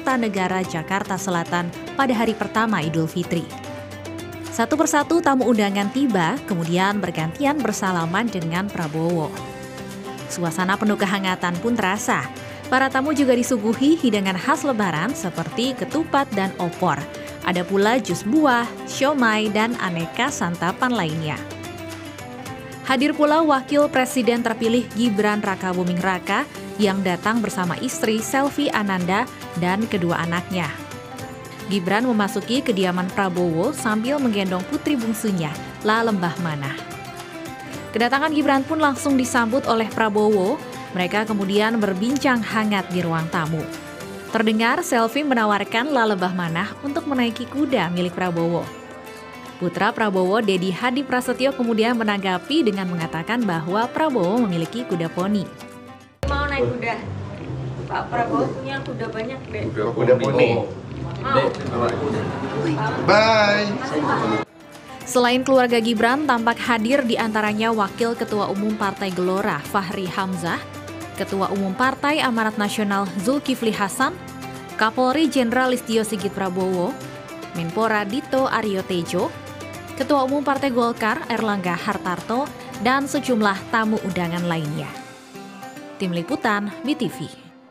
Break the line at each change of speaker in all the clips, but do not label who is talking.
Kertanegara, Jakarta Selatan pada hari pertama Idul Fitri. Satu persatu tamu undangan tiba, kemudian bergantian bersalaman dengan Prabowo. Suasana penuh kehangatan pun terasa. Para tamu juga disuguhi hidangan khas Lebaran seperti ketupat dan opor. Ada pula jus buah, siomay, dan aneka santapan lainnya. Hadir pula Wakil Presiden terpilih Gibran Rakabuming Raka yang datang bersama istri Selvi Ananda dan kedua anaknya. Gibran memasuki kediaman Prabowo sambil menggendong putri bungsunya, La Lembah Manah. Kedatangan Gibran pun langsung disambut oleh Prabowo. Mereka kemudian berbincang hangat di ruang tamu. Terdengar Selvi menawarkan La Lembah Manah untuk menaiki kuda milik Prabowo. Putra Prabowo, Dedi Hadi Prasetyo, kemudian menanggapi dengan mengatakan bahwa Prabowo memiliki kuda poni.
Mau naik kuda? Pak Prabowo punya kuda banyak deh.
Kuda poni. Bye.
Selain keluarga Gibran, tampak hadir di antaranya Wakil Ketua Umum Partai Gelora Fahri Hamzah, Ketua Umum Partai Amanat Nasional Zulkifli Hasan, Kapolri Jenderal Listio Sigit Prabowo, Menpora Dito Aryo Tejo, Ketua Umum Partai Golkar Erlangga Hartarto, dan sejumlah tamu undangan lainnya. Tim Liputan BTV.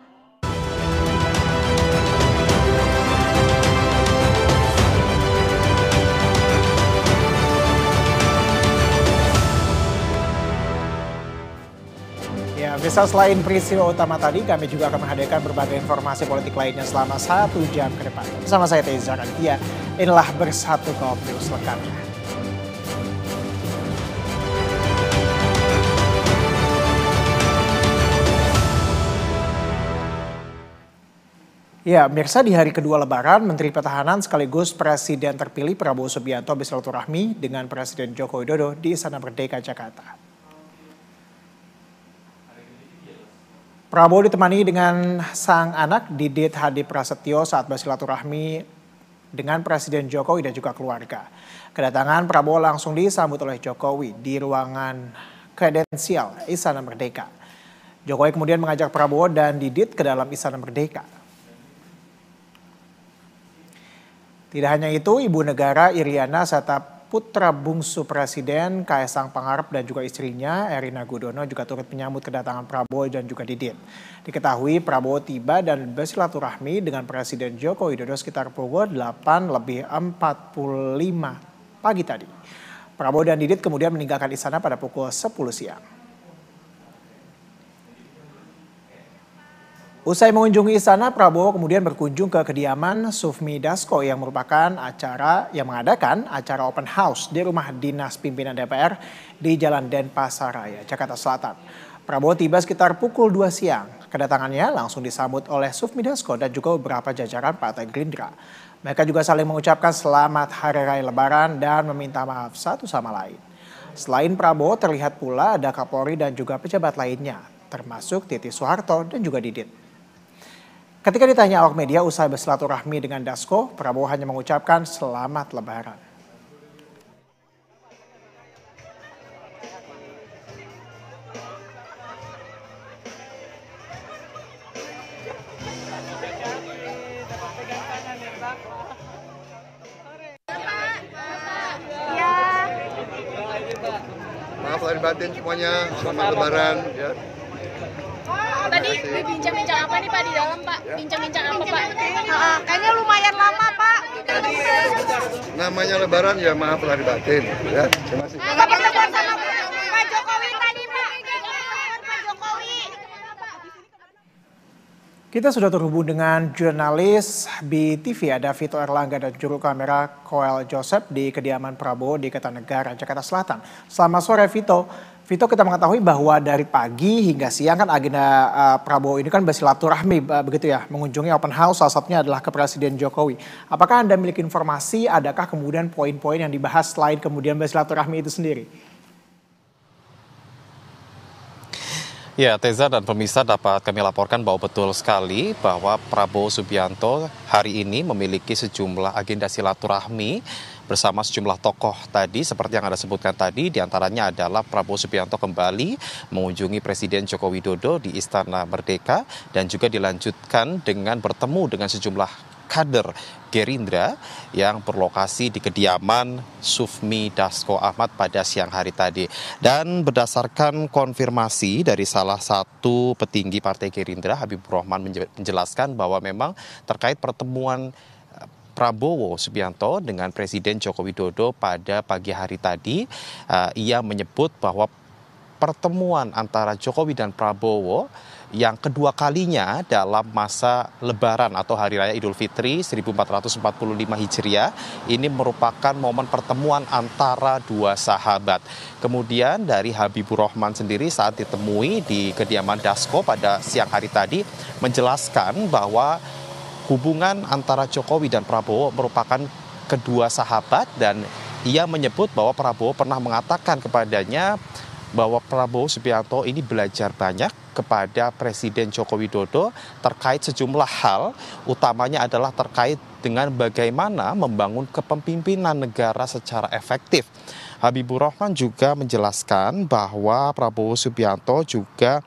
Ya, bisa selain peristiwa utama tadi, kami juga akan menghadirkan berbagai informasi politik lainnya selama 1 jam ke depan. Bersama saya Teza Rantia, inilah Bersatu Kaum News lengkapnya. Ya, mirsa di hari kedua Lebaran, Menteri Pertahanan sekaligus Presiden terpilih Prabowo Subianto bersilaturahmi dengan Presiden Joko Widodo di Istana Merdeka, Jakarta. Prabowo ditemani dengan sang anak Didit Hadi Prasetyo saat bersilaturahmi dengan Presiden Jokowi dan juga keluarga. Kedatangan Prabowo langsung disambut oleh Jokowi di ruangan kredensial Istana Merdeka. Jokowi kemudian mengajak Prabowo dan Didit ke dalam Istana Merdeka. Tidak hanya itu, Ibu Negara Iriana serta putra bungsu Presiden Kaisang Pangarep dan juga istrinya Erina Gudono juga turut menyambut kedatangan Prabowo dan juga Didit. Diketahui Prabowo tiba dan bersilaturahmi dengan Presiden Joko Widodo sekitar pukul 8:45 pagi tadi. Prabowo dan Didit kemudian meninggalkan istana pada pukul 10 siang. Usai mengunjungi istana, Prabowo kemudian berkunjung ke kediaman Sufmi Dasko yang mengadakan acara open house di rumah dinas pimpinan DPR di Jalan Denpasar Raya, Jakarta Selatan. Prabowo tiba sekitar pukul 2 siang. Kedatangannya langsung disambut oleh Sufmi Dasko dan juga beberapa jajaran Partai Gerindra. Mereka juga saling mengucapkan selamat Hari Raya Lebaran dan meminta maaf satu sama lain. Selain Prabowo, terlihat pula ada Kapolri dan juga pejabat lainnya, termasuk Titi Soeharto dan juga Didit. Ketika ditanya awak media usai bersilaturahmi dengan Dasko, Prabowo hanya mengucapkan selamat Lebaran.
Maaf lahir batin semuanya, selamat Lebaran. Ya.
Tadi bincang-bincang apa nih Pak di dalam Pak? Bincang-bincang apa Pak?
Kayaknya lumayan lama Pak.
Namanya Lebaran ya maaf lahir batin. Ya, terima kasih.
Pertemuan sama Pak Jokowi tadi Pak. Pak Jokowi.
Kita sudah terhubung dengan jurnalis BTV, ada Vito Erlangga dan juru kamera Koel Joseph di kediaman Prabowo di Kertanegara, Jakarta Selatan. Selamat sore Vito. Vito, kita mengetahui bahwa dari pagi hingga siang kan agenda Prabowo ini kan bersilaturahmi begitu ya, mengunjungi open house, salah satunya adalah ke Presiden Jokowi. Apakah Anda memiliki informasi, adakah kemudian poin-poin yang dibahas selain kemudian bersilaturahmi itu sendiri?
Ya, Teza dan pemirsa, dapat kami laporkan bahwa betul sekali bahwa Prabowo Subianto hari ini memiliki sejumlah agenda silaturahmi bersama sejumlah tokoh tadi seperti yang Anda sebutkan tadi, diantaranya adalah Prabowo Subianto kembali mengunjungi Presiden Joko Widodo di Istana Merdeka dan juga dilanjutkan dengan bertemu dengan sejumlah kader Gerindra yang berlokasi di kediaman Sufmi Dasko Ahmad pada siang hari tadi. Dan berdasarkan konfirmasi dari salah satu petinggi Partai Gerindra, Habibur Rahman menjelaskan bahwa memang terkait pertemuan Prabowo Subianto dengan Presiden Joko Widodo pada pagi hari tadi, ia menyebut bahwa pertemuan antara Jokowi dan Prabowo yang kedua kalinya dalam masa Lebaran atau Hari Raya Idul Fitri 1445 Hijriah ini merupakan momen pertemuan antara dua sahabat. Kemudian dari Habibur Rahman sendiri saat ditemui di kediaman Dasko pada siang hari tadi menjelaskan bahwa hubungan antara Jokowi dan Prabowo merupakan kedua sahabat dan ia menyebut bahwa Prabowo pernah mengatakan kepadanya bahwa Prabowo Subianto ini belajar banyak kepada Presiden Joko Widodo terkait sejumlah hal, utamanya adalah terkait dengan bagaimana membangun kepemimpinan negara secara efektif. Habibur Rahman juga menjelaskan bahwa Prabowo Subianto juga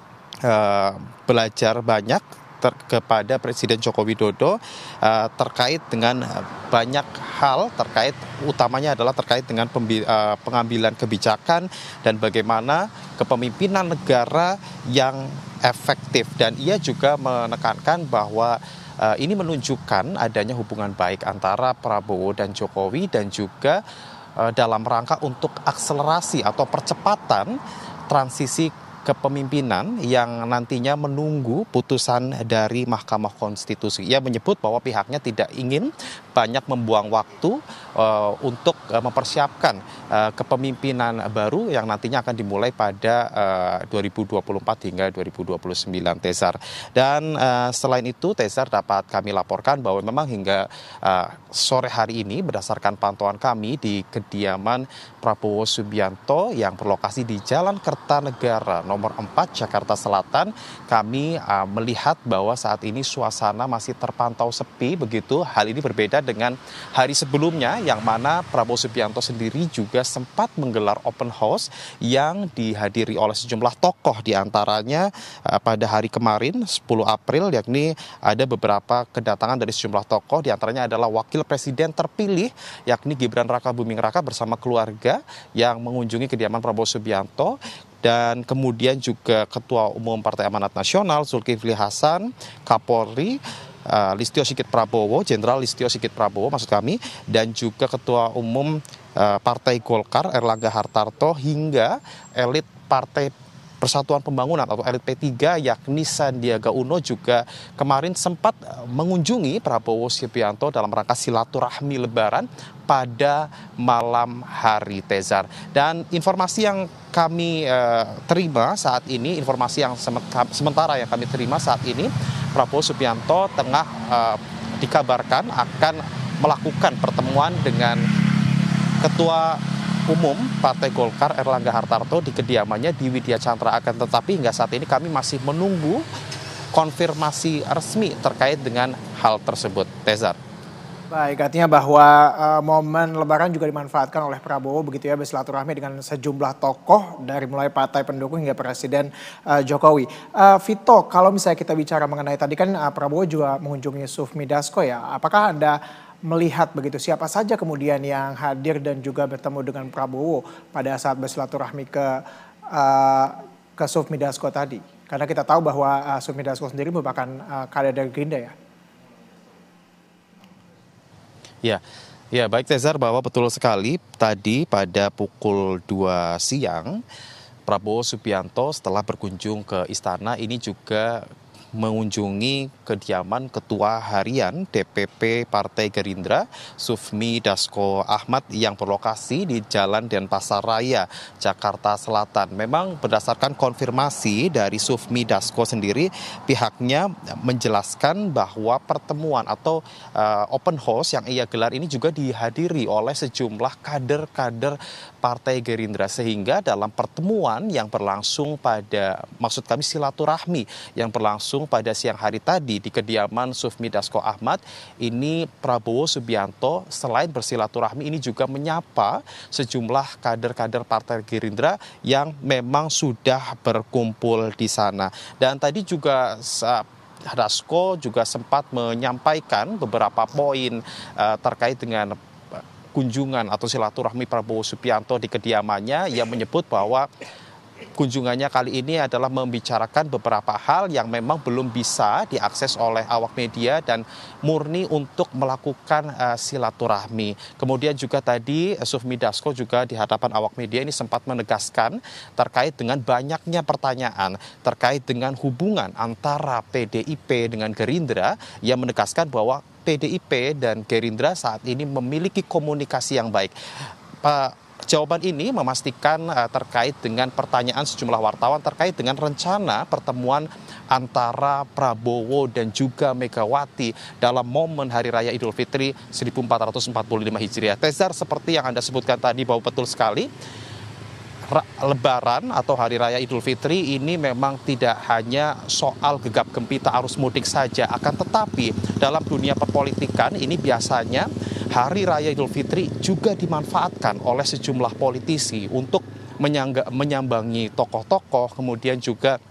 belajar banyak kepada Presiden Joko Widodo terkait dengan banyak hal, terkait utamanya adalah terkait dengan pengambilan kebijakan dan bagaimana kepemimpinan negara yang efektif. Dan ia juga menekankan bahwa ini menunjukkan adanya hubungan baik antara Prabowo dan Jokowi dan juga dalam rangka untuk akselerasi atau percepatan transisi kepemimpinan yang nantinya menunggu putusan dari Mahkamah Konstitusi. Ia menyebut bahwa pihaknya tidak ingin banyak membuang waktu untuk mempersiapkan kepemimpinan baru yang nantinya akan dimulai pada 2024 hingga 2029, Tezar. Dan selain itu, Tezar, dapat kami laporkan bahwa memang hingga sore hari ini berdasarkan pantauan kami di kediaman Prabowo Subianto yang berlokasi di Jalan Kertanegara nomor 4 Jakarta Selatan, kami melihat bahwa saat ini suasana masih terpantau sepi begitu. Hal ini berbeda dengan hari sebelumnya yang mana Prabowo Subianto sendiri juga sempat menggelar open house yang dihadiri oleh sejumlah tokoh, diantaranya pada hari kemarin 10 April yakni ada beberapa kedatangan dari sejumlah tokoh, diantaranya adalah Wakil Presiden terpilih yakni Gibran Rakabuming Raka bersama keluarga yang mengunjungi kediaman Prabowo Subianto. Dan kemudian juga Ketua Umum Partai Amanat Nasional Zulkifli Hasan, Kapolri Listio Sigit Prabowo, Jenderal Listio Sigit Prabowo maksud kami, dan juga Ketua Umum Partai Golkar Erlangga Hartarto hingga elit Partai Persatuan Pembangunan atau elit P3 yakni Sandiaga Uno juga kemarin sempat mengunjungi Prabowo Subianto dalam rangka silaturahmi Lebaran pada malam hari, Tezar. Dan informasi yang kami terima saat ini, informasi yang sementara yang kami terima saat ini, Prabowo Subianto tengah dikabarkan akan melakukan pertemuan dengan Ketua Umum Partai Golkar Erlangga Hartarto di kediamannya di Widya Chandra, akan tetapi hingga saat ini kami masih menunggu konfirmasi resmi terkait dengan hal tersebut, Tezar.
Baik, artinya bahwa momen Lebaran juga dimanfaatkan oleh Prabowo begitu ya, bersilaturahmi dengan sejumlah tokoh dari mulai partai pendukung hingga Presiden Jokowi. Vito, kalau misalnya kita bicara mengenai tadi kan Prabowo juga mengunjungi Sufmi Dasko ya, apakah Anda melihat begitu siapa saja kemudian yang hadir dan juga bertemu dengan Prabowo pada saat bersilaturahmi ke Sufmi Dasko tadi? Karena kita tahu bahwa Sufmi Dasko sendiri merupakan kader dari Gerindra ya.
Ya, baik Tezar, bahwa betul sekali tadi pada pukul 2 siang Prabowo Subianto setelah berkunjung ke istana ini juga mengunjungi kediaman Ketua Harian DPP Partai Gerindra, Sufmi Dasko Ahmad, yang berlokasi di Jalan Denpasar Raya, Jakarta Selatan. Memang berdasarkan konfirmasi dari Sufmi Dasko sendiri, pihaknya menjelaskan bahwa pertemuan atau open house yang ia gelar ini juga dihadiri oleh sejumlah kader-kader Partai Gerindra, sehingga dalam pertemuan yang berlangsung maksud kami silaturahmi yang berlangsung pada siang hari tadi di kediaman Sufmi Dasko Ahmad, ini Prabowo Subianto selain bersilaturahmi ini juga menyapa sejumlah kader-kader Partai Gerindra yang memang sudah berkumpul di sana. Dan tadi juga Dasko juga sempat menyampaikan beberapa poin terkait dengan kunjungan atau silaturahmi Prabowo Subianto di kediamannya. Ia menyebut bahwa kunjungannya kali ini adalah membicarakan beberapa hal yang memang belum bisa diakses oleh awak media dan murni untuk melakukan silaturahmi. Kemudian juga tadi Sufmi Dasko juga di hadapan awak media ini sempat menegaskan terkait dengan banyaknya pertanyaan terkait dengan hubungan antara PDIP dengan Gerindra. Ia menegaskan bahwa PDIP dan Gerindra saat ini memiliki komunikasi yang baik. Jawaban ini memastikan terkait dengan pertanyaan sejumlah wartawan terkait dengan rencana pertemuan antara Prabowo dan juga Megawati dalam momen Hari Raya Idul Fitri 1445 Hijriah. Tezar, seperti yang Anda sebutkan tadi bahwa betul sekali, Lebaran atau Hari Raya Idul Fitri ini memang tidak hanya soal gegap gempita arus mudik saja, akan tetapi dalam dunia perpolitikan ini biasanya Hari Raya Idul Fitri juga dimanfaatkan oleh sejumlah politisi untuk menyambangi tokoh-tokoh, kemudian juga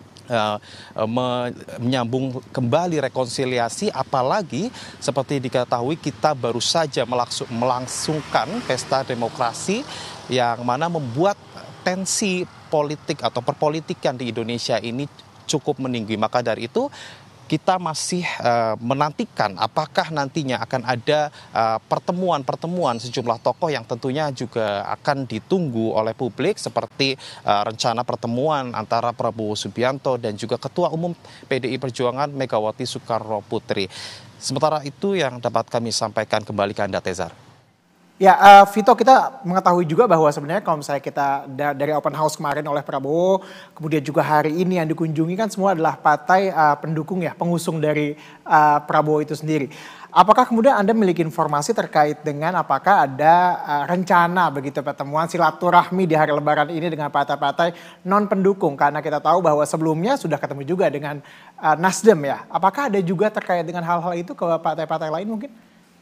menyambung kembali rekonsiliasi, apalagi seperti diketahui kita baru saja melangsungkan pesta demokrasi yang mana membuat tensi politik atau perpolitikan di Indonesia ini cukup meninggi. Maka dari itu kita masih menantikan apakah nantinya akan ada pertemuan sejumlah tokoh yang tentunya juga akan ditunggu oleh publik, seperti rencana pertemuan antara Prabowo Subianto dan juga Ketua Umum PDI Perjuangan Megawati Soekarno Putri. Sementara itu yang dapat kami sampaikan, kembali ke Anda, Tezar.
Ya, Vito, kita mengetahui juga bahwa sebenarnya kalau misalnya kita dari open house kemarin oleh Prabowo, kemudian juga hari ini yang dikunjungi kan semua adalah partai pendukung ya, pengusung dari Prabowo itu sendiri. Apakah kemudian Anda memiliki informasi terkait dengan apakah ada rencana begitu pertemuan silaturahmi di hari Lebaran ini dengan partai-partai non pendukung? Karena kita tahu bahwa sebelumnya sudah ketemu juga dengan Nasdem ya. Apakah ada juga terkait dengan hal-hal itu ke partai-partai lain mungkin?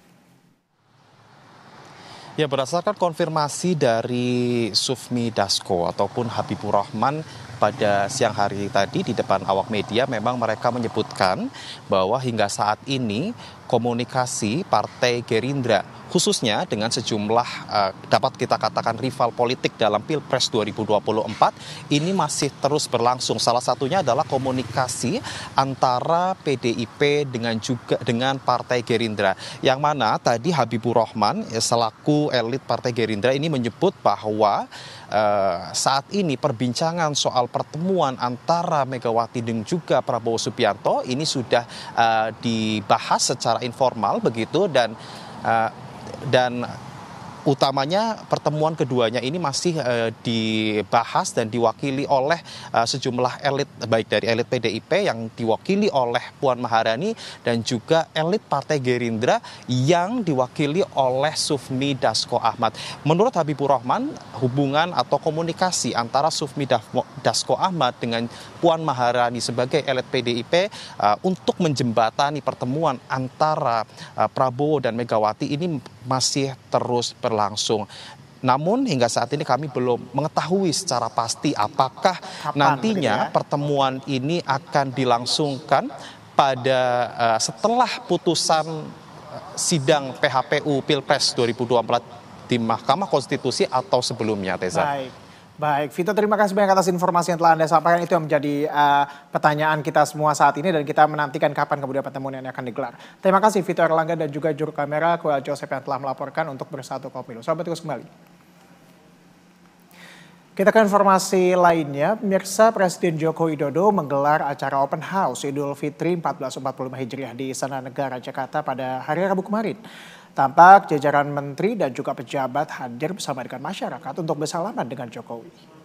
Ya, berdasarkan konfirmasi dari Sufmi Dasko ataupun Habibur Rahman pada siang hari tadi di depan awak media, memang mereka menyebutkan bahwa hingga saat ini komunikasi Partai Gerindra khususnya dengan sejumlah dapat kita katakan rival politik dalam Pilpres 2024 ini masih terus berlangsung. Salah satunya adalah komunikasi antara PDIP dengan Partai Gerindra, yang mana tadi Habibur Rahman selaku elit Partai Gerindra ini menyebut bahwa saat ini perbincangan soal pertemuan antara Megawati dan juga Prabowo Subianto ini sudah dibahas secara informal begitu, dan utamanya pertemuan keduanya ini masih dibahas dan diwakili oleh sejumlah elit, baik dari elit PDIP yang diwakili oleh Puan Maharani dan juga elit Partai Gerindra yang diwakili oleh Sufmi Dasko Ahmad. Menurut Habibur Rahman, hubungan atau komunikasi antara Sufmi Dasko Ahmad dengan Puan Maharani sebagai elit PDIP untuk menjembatani pertemuan antara Prabowo dan Megawati ini masih terus berlangsung. Namun hingga saat ini kami belum mengetahui secara pasti apakah nantinya pertemuan ini akan dilangsungkan pada setelah putusan sidang PHPU Pilpres 2024 di Mahkamah Konstitusi atau sebelumnya, Teza.
Baik, Vito, terima kasih banyak atas informasi yang telah Anda sampaikan. Itu yang menjadi pertanyaan kita semua saat ini dan kita menantikan kapan kemudian pertemuan ini akan digelar. Terima kasih Vito Erlangga dan juga juru kamera Kuala Joseph yang telah melaporkan untuk Bersatu Pemilu. Selamat bertugas kembali. Kita ke informasi lainnya, pemirsa Presiden Joko Widodo menggelar acara Open House Idul Fitri 1445 Hijriah di Istana Negara Jakarta pada hari Rabu kemarin. Tampak jajaran menteri dan juga pejabat hadir bersama dengan masyarakat untuk bersalaman dengan Jokowi.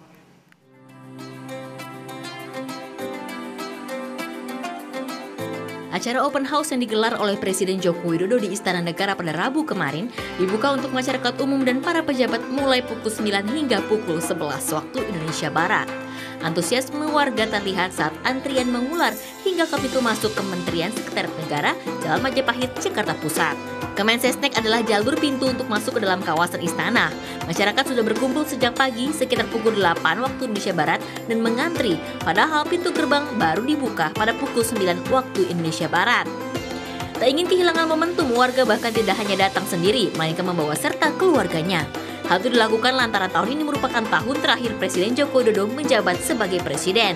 Acara open house yang digelar oleh Presiden Joko Widodo di Istana Negara pada Rabu kemarin dibuka untuk masyarakat umum dan para pejabat mulai pukul 9 hingga pukul 11 waktu Indonesia Barat. Antusiasme warga terlihat saat antrian mengular hingga ke pintu masuk Kementerian Sekretariat Negara, Jalan Majapahit, Jakarta Pusat. Kemensesnek adalah jalur pintu untuk masuk ke dalam kawasan istana. Masyarakat sudah berkumpul sejak pagi sekitar pukul 8 waktu Indonesia Barat dan mengantri, padahal pintu gerbang baru dibuka pada pukul 9 waktu Indonesia Barat. Tak ingin kehilangan momentum, warga bahkan tidak hanya datang sendiri, melainkan membawa serta keluarganya. Hal itu dilakukan lantaran tahun ini merupakan tahun terakhir Presiden Joko Widodo menjabat sebagai presiden.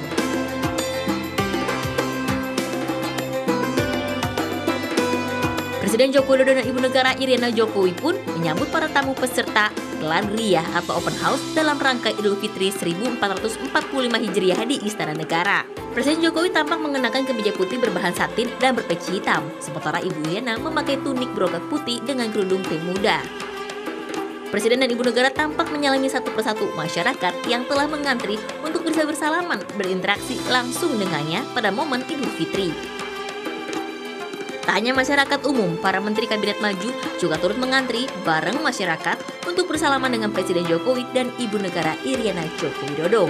Presiden Joko Widodo dan Ibu Negara Iriana Jokowi pun menyambut para tamu peserta gelar Riyah atau Open House dalam rangka Idul Fitri 1445 Hijriah di Istana Negara. Presiden Jokowi tampak mengenakan kemeja putih berbahan satin dan berpeci hitam, sementara Ibu Iriana memakai tunik brokat putih dengan kerudung tim muda. Presiden dan Ibu Negara tampak menyalami satu persatu masyarakat yang telah mengantri untuk bisa bersalaman berinteraksi langsung dengannya pada momen Idul Fitri. Tak hanya masyarakat umum, para Menteri Kabinet Maju juga turut mengantri bareng masyarakat untuk bersalaman dengan Presiden Jokowi dan Ibu Negara Iriana Joko Widodo.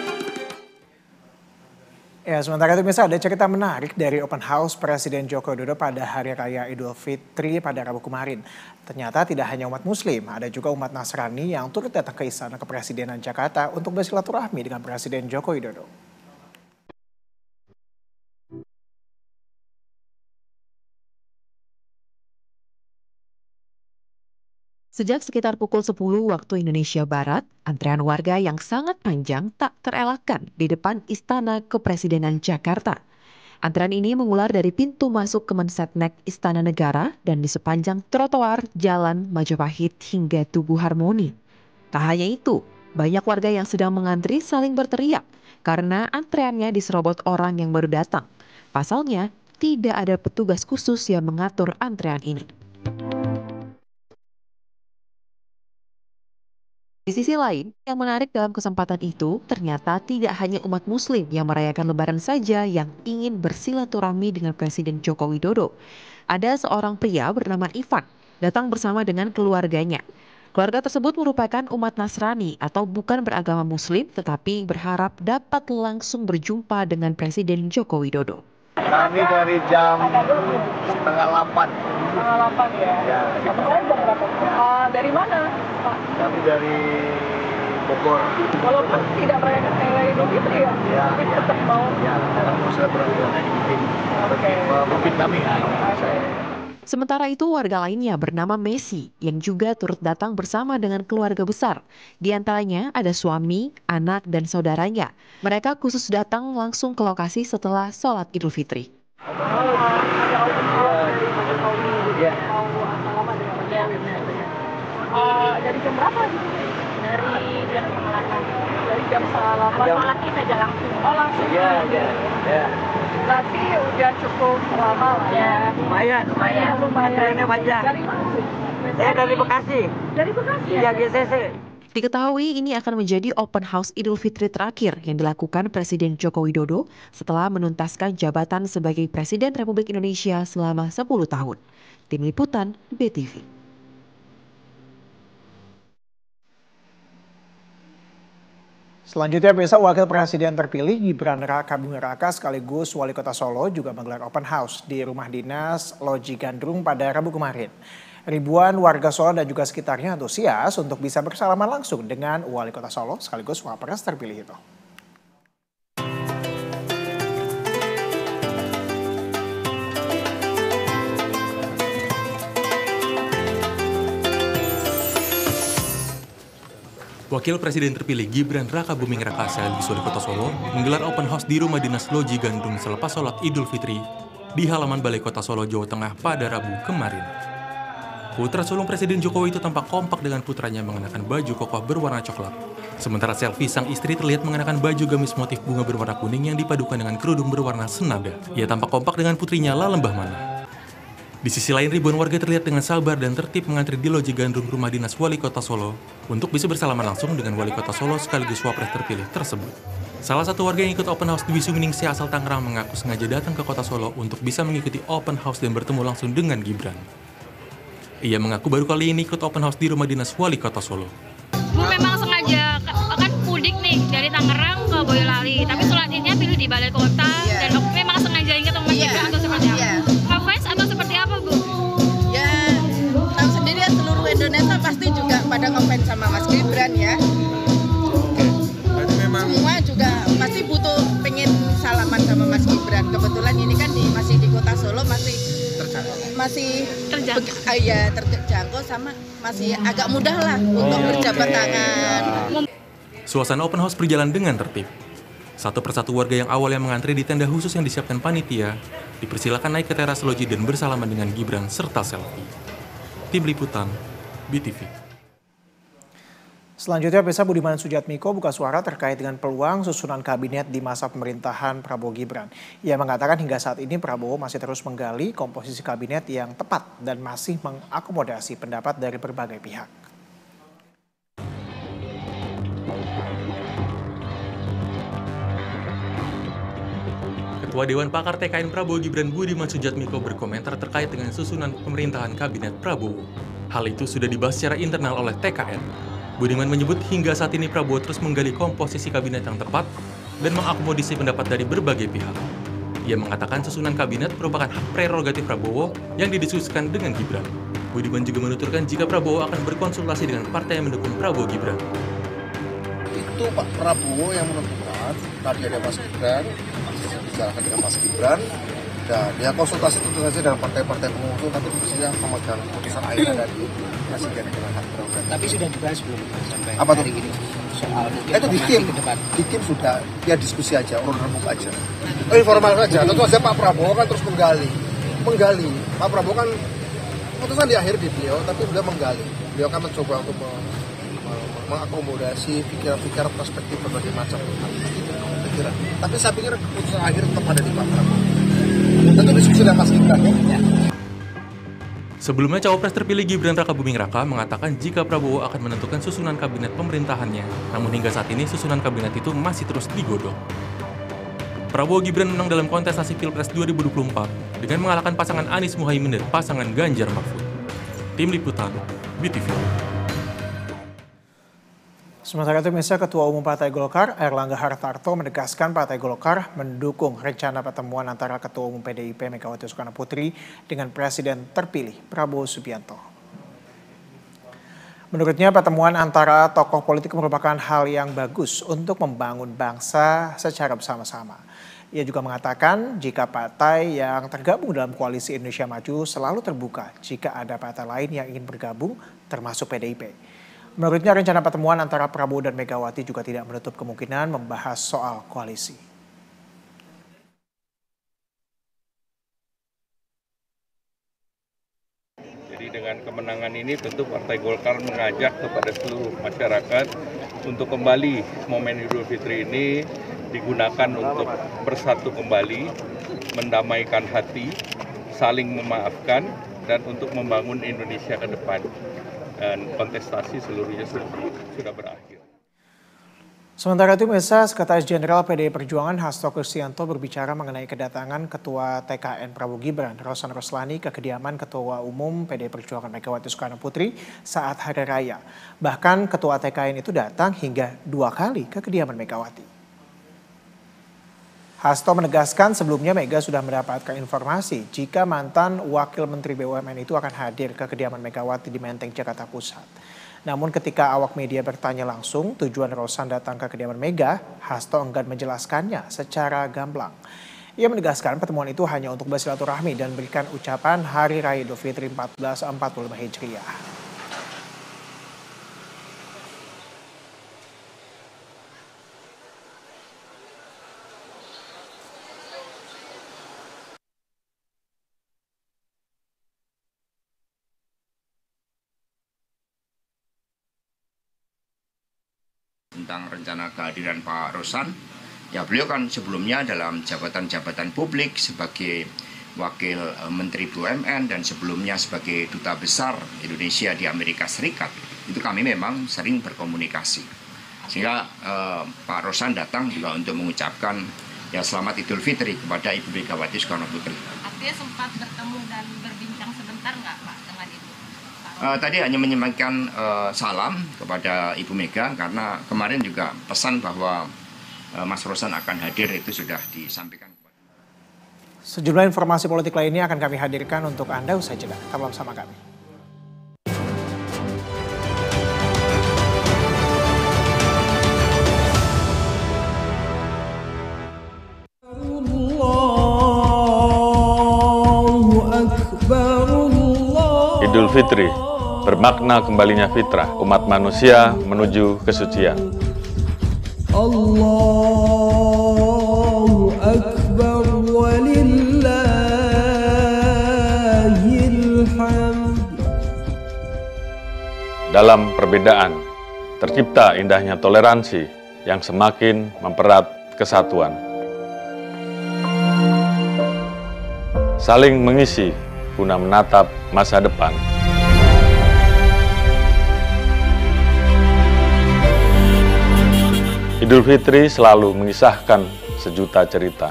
Ya, sementara itu bisa ada cerita menarik dari Open House Presiden Joko Widodo pada Hari Raya Idul Fitri pada Rabu kemarin. Ternyata tidak hanya umat Muslim, ada juga umat Nasrani yang turut datang ke Istana Kepresidenan Jakarta untuk bersilaturahmi dengan Presiden Joko Widodo.
Sejak sekitar pukul 10 waktu Indonesia Barat, antrean warga yang sangat panjang tak terelakkan di depan Istana Kepresidenan Jakarta. Antrean ini mengular dari pintu masuk Kemensetnek Istana Negara dan di sepanjang trotoar Jalan Majapahit hingga Tugu Harmoni. Tak hanya itu, banyak warga yang sedang mengantri saling berteriak karena antreannya diserobot orang yang baru datang. Pasalnya, tidak ada petugas khusus yang mengatur antrean ini. Di sisi lain, yang menarik dalam kesempatan itu ternyata tidak hanya umat Muslim yang merayakan Lebaran saja yang ingin bersilaturahmi dengan Presiden Joko Widodo. Ada seorang pria bernama Ivan datang bersama dengan keluarganya. Keluarga tersebut merupakan umat Nasrani atau bukan beragama Muslim tetapi berharap dapat langsung berjumpa dengan Presiden Joko Widodo.
Kami dari jam setengah 8.
Setengah 8 ya?
Ya.
Sampai jam berapa? Dari mana, Pak?
Kami dari Bogor.
Walaupun tidak merayakan Hari Idul Fitri ya?
Ya.
Tapi tetap mau?
Ya, mau silaturahmi dengan mungkin kami.
Sementara itu warga lainnya bernama Messi yang juga turut datang bersama dengan keluarga besar. Di antaranya ada suami, anak, dan saudaranya. Mereka khusus datang langsung ke lokasi setelah sholat Idul Fitri.
Dari jam berapa? Dari jam 8. Dari jam 8. Laki saja langsung. Oh langsung?
Ya.
Berarti udah cukup lama lah ya?
Lumayan. Trennya panjang.
Dari mana sih?
Saya dari Bekasi.
Dari Bekasi?
Ya, GCC.
Diketahui ini akan menjadi open house Idul Fitri terakhir yang dilakukan Presiden Joko Widodo setelah menuntaskan jabatan sebagai Presiden Republik Indonesia selama 10 tahun. Tim Liputan, BTV.
Selanjutnya, pemirsa, Wakil Presiden terpilih Gibran Raka Buming Raka sekaligus Wali Kota Solo juga menggelar open house di rumah dinas Loji Gandrung pada Rabu kemarin. Ribuan warga Solo dan juga sekitarnya antusias untuk bisa bersalaman langsung dengan Wali Kota Solo sekaligus Wapres terpilih itu.
Wakil Presiden terpilih Gibran Raka Buming Raka sekaligus Wali Kota Solo menggelar open house di rumah dinas Loji Gandrung selepas sholat Idul Fitri di halaman Balai Kota Solo, Jawa Tengah pada Rabu kemarin. Putra sulung Presiden Jokowi itu tampak kompak dengan putranya mengenakan baju kokoh berwarna coklat. Sementara selfie sang istri terlihat mengenakan baju gamis motif bunga berwarna kuning yang dipadukan dengan kerudung berwarna senada. Ia tampak kompak dengan putrinya Lalembah Mana. Di sisi lain, ribuan warga terlihat dengan sabar dan tertib mengantri di loji gandrung rumah dinas Wali Kota Solo untuk bisa bersalaman langsung dengan Wali Kota Solo sekaligus Wapres terpilih tersebut. Salah satu warga yang ikut open house Dwi Suminingsih asal Tangerang mengaku sengaja datang ke Kota Solo untuk bisa mengikuti open house dan bertemu langsung dengan Gibran. Ia mengaku baru kali ini ikut open house di rumah dinas Wali Kota Solo.
Bu memang sengaja kan mudik nih dari Tangerang ke Boyolali, tapi sholat idnya pilih di balai kota dan memang sengaja ingin ketemu Mas Gibran atau seperti apa? Ngefans atau seperti apa, Bu?
Ya, tahu sendiri ya, seluruh Indonesia pasti juga pada ngefans sama Mas Gibran ya. Semua juga pasti butuh pengen salaman sama Mas Gibran. Kebetulan ini kan masih di Kota Solo, masih terjangkau sama masih agak mudah lah untuk berjabat tangan.
Suasana open house berjalan dengan tertib. Satu persatu warga yang awalnya mengantri di tenda khusus yang disiapkan panitia, dipersilakan naik ke teras loji dan bersalaman dengan Gibran serta selfie. Tim Liputan, BTV.
Selanjutnya, Pemirsa, Budiman Sujatmiko buka suara terkait dengan peluang susunan kabinet di masa pemerintahan Prabowo Gibran. Ia mengatakan hingga saat ini Prabowo masih terus menggali komposisi kabinet yang tepat dan masih mengakomodasi pendapat dari berbagai pihak.
Ketua Dewan Pakar TKN Prabowo Gibran Budiman Sujatmiko berkomentar terkait dengan susunan pemerintahan kabinet Prabowo. Hal itu sudah dibahas secara internal oleh TKN. Budiman menyebut hingga saat ini Prabowo terus menggali komposisi kabinet yang tepat dan mengakomodasi pendapat dari berbagai pihak. Ia mengatakan susunan kabinet merupakan hak prerogatif Prabowo yang didiskusikan dengan Gibran. Budiman juga menuturkan jika Prabowo akan berkonsultasi dengan partai yang mendukung Prabowo Gibran.
Itu Pak Prabowo yang menentukan, tadi ada Mas Gibran, bicarakan dengan Mas Gibran, dan dia konsultasi tentu saja dengan partai-partai pengusung, tapi tentunya pemegang keputusan akhir dari presiden dengan hak prerogatif.
Tapi sudah dibahas belum sampai
apa
hari ini soal
itu di tim sudah, ya diskusi aja, urun rembuk aja. Informal saja, tentu saja Pak Prabowo kan terus menggali. Pak Prabowo kan keputusan di akhir di beliau, tapi beliau menggali. Beliau kan mencoba untuk mengakomodasi pikiran-pikiran perspektif berbagai macam pikiran. Tapi saya pikir keputusan akhir tetap ada di Pak Prabowo. Tentu diskusi dengan Mas Gibran ya.
Sebelumnya, Cawapres terpilih Gibran Rakabuming Raka mengatakan jika Prabowo akan menentukan susunan kabinet pemerintahannya. Namun hingga saat ini susunan kabinet itu masih terus digodok. Prabowo Gibran menang dalam kontestasi Pilpres 2024 dengan mengalahkan pasangan Anies Muhaimin dan pasangan Ganjar Mahfud. Tim Liputan, BTV.
Sementara itu, Pemirsa, Ketua Umum Partai Golkar, Airlangga Hartarto, menegaskan Partai Golkar mendukung rencana pertemuan antara Ketua Umum PDIP Megawati Soekarnoputri dengan Presiden terpilih Prabowo Subianto. Menurutnya, pertemuan antara tokoh politik merupakan hal yang bagus untuk membangun bangsa secara bersama-sama. Ia juga mengatakan jika partai yang tergabung dalam koalisi Indonesia Maju selalu terbuka jika ada partai lain yang ingin bergabung, termasuk PDIP. Menurutnya, rencana pertemuan antara Prabowo dan Megawati juga tidak menutup kemungkinan membahas soal koalisi.
Jadi dengan kemenangan ini tentu Partai Golkar mengajak kepada seluruh masyarakat untuk kembali momen Idul Fitri ini digunakan untuk bersatu kembali, mendamaikan hati, saling memaafkan, dan untuk membangun Indonesia ke depan. Dan kontestasi seluruhnya sudah berakhir.
Sementara itu, Pemirsa, Sekretaris Jenderal PDI Perjuangan Hasto Kristianto berbicara mengenai kedatangan Ketua TKN Prabowo Gibran, Rosan Roslani, ke kediaman Ketua Umum PDI Perjuangan Megawati Soekarnoputri saat Hari Raya. Bahkan Ketua TKN itu datang hingga 2 kali ke kediaman Megawati. Hasto menegaskan sebelumnya Mega sudah mendapatkan informasi jika mantan Wakil Menteri BUMN itu akan hadir ke kediaman Megawati di Menteng, Jakarta Pusat. Namun ketika awak media bertanya langsung tujuan Rosan datang ke kediaman Mega, Hasto enggan menjelaskannya secara gamblang. Ia menegaskan pertemuan itu hanya untuk bersilaturahmi dan berikan ucapan Hari Raya Idul Fitri 1445 Hijriah.
Tentang rencana kehadiran Pak Rosan, ya beliau kan sebelumnya dalam jabatan-jabatan publik sebagai Wakil Menteri BUMN dan sebelumnya sebagai Duta Besar Indonesia di Amerika Serikat. Itu kami memang sering berkomunikasi. Sehingga Pak Rosan datang juga untuk mengucapkan ya selamat Idul Fitri kepada Ibu Megawati Soekarno Putri.
Artinya sempat bertemu dan berbincang sebentar nggak Pak dengan itu?
Tadi hanya menyampaikan salam kepada Ibu Mega karena kemarin juga pesan bahwa Mas Rosan akan hadir itu sudah disampaikan.
Sejumlah informasi politik lainnya akan kami hadirkan untuk Anda usai jeda. Tetaplah bersama kami.
Idul Fitri bermakna kembalinya fitrah umat manusia menuju kesucian. Allahu Akbar walillahil hamd. Dalam perbedaan tercipta indahnya toleransi yang semakin mempererat kesatuan. Saling mengisi guna menatap masa depan. Idul Fitri selalu mengisahkan sejuta cerita.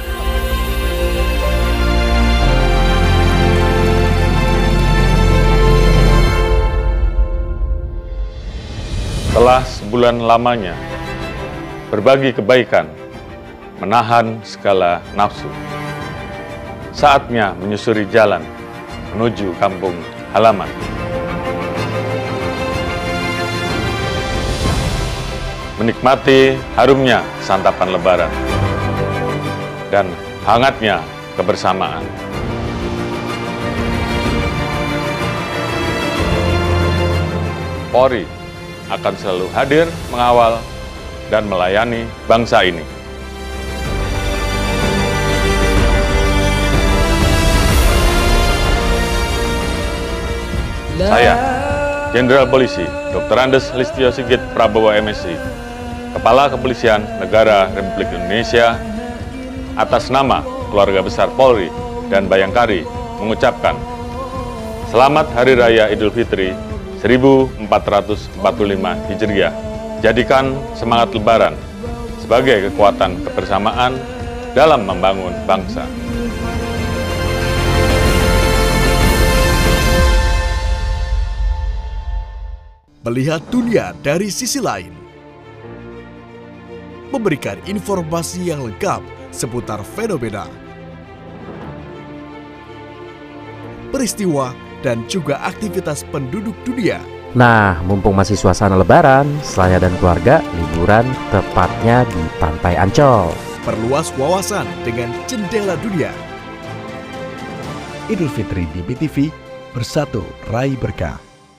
Setelah sebulan lamanya berbagi kebaikan, menahan segala nafsu. Saatnya menyusuri jalan menuju kampung halaman. Menikmati harumnya santapan lebaran dan hangatnya kebersamaan. Polri akan selalu hadir mengawal dan melayani bangsa ini. Saya, Jenderal Polisi Dr. Andes Listio Sigit Prabowo MSI, Kepala Kepolisian Negara Republik Indonesia, atas nama keluarga besar Polri dan Bayangkari mengucapkan Selamat Hari Raya Idul Fitri 1445 Hijriah. Jadikan semangat Lebaran sebagai kekuatan kebersamaan dalam membangun bangsa.
Melihat dunia dari sisi lain, memberikan informasi yang lengkap seputar fenomena, peristiwa, dan juga aktivitas penduduk dunia.
Nah, mumpung masih suasana Lebaran, saya dan keluarga liburan tepatnya di Pantai Ancol.
Perluas wawasan dengan jendela dunia. Idul Fitri di BTV, bersatu raih berkah.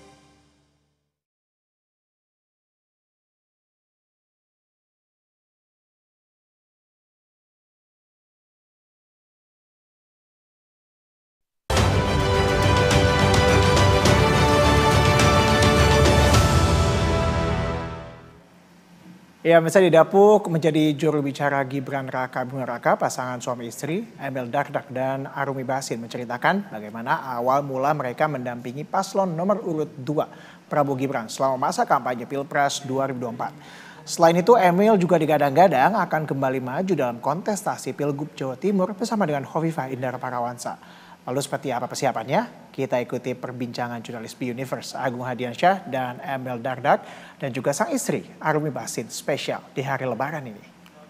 Ya, misalnya didapuk menjadi juru bicara Gibran Raka Buming Raka, pasangan suami istri Emil Dardak dan Arumi Bachsin menceritakan bagaimana awal mula mereka mendampingi paslon nomor urut 2 Prabowo Gibran selama masa kampanye Pilpres 2024. Selain itu, Emil juga digadang-gadang akan kembali maju dalam kontestasi Pilgub Jawa Timur bersama dengan Hovifah Indar Parawansa. Lalu seperti apa persiapannya? Kita ikuti perbincangan jurnalis B-Universe Agung Hadiansyah dan Emil Dardak dan juga sang istri Arumi Bachsin spesial di hari Lebaran ini.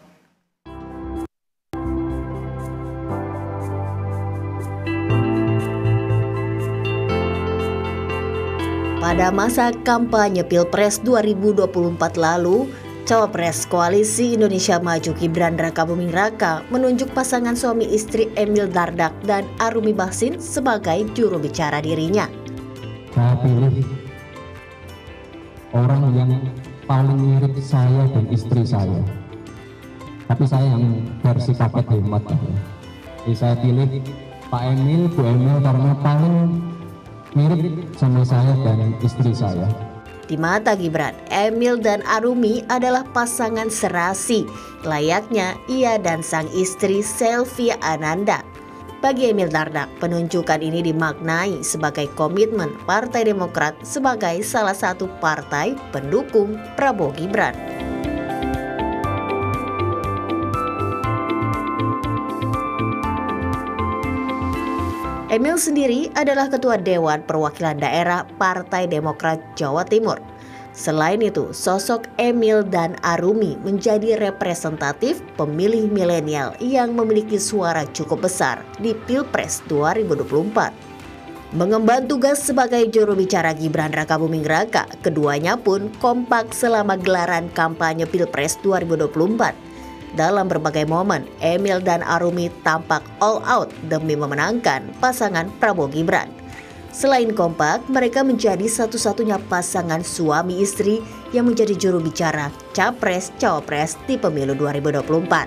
Pada masa kampanye Pilpres 2024 lalu, Cawapres Koalisi Indonesia Maju Gibran Raka Buming Raka menunjuk pasangan suami istri Emil Dardak dan Arumi Bachsin sebagai juru bicara dirinya.
Saya pilih orang yang paling mirip saya dan istri saya. Tapi saya yang versi paket hemat. Jadi saya pilih Pak Emil, Bu Emil karena paling mirip sama saya dan istri saya.
Di mata Gibran, Emil dan Arumi adalah pasangan serasi, layaknya ia dan sang istri Selvi Ananda. Bagi Emil Dardak, penunjukan ini dimaknai sebagai komitmen Partai Demokrat sebagai salah satu partai pendukung Prabowo Gibran. Emil sendiri adalah Ketua Dewan Perwakilan Daerah Partai Demokrat Jawa Timur. Selain itu, sosok Emil dan Arumi menjadi representatif pemilih milenial yang memiliki suara cukup besar di Pilpres 2024. Mengemban tugas sebagai juru bicara Gibran Rakabuming Raka, keduanya pun kompak selama gelaran kampanye Pilpres 2024. Dalam berbagai momen, Emil dan Arumi tampak all out demi memenangkan pasangan Prabowo Gibran. Selain kompak, mereka menjadi satu-satunya pasangan suami istri yang menjadi juru bicara Capres-Cawapres di pemilu 2024.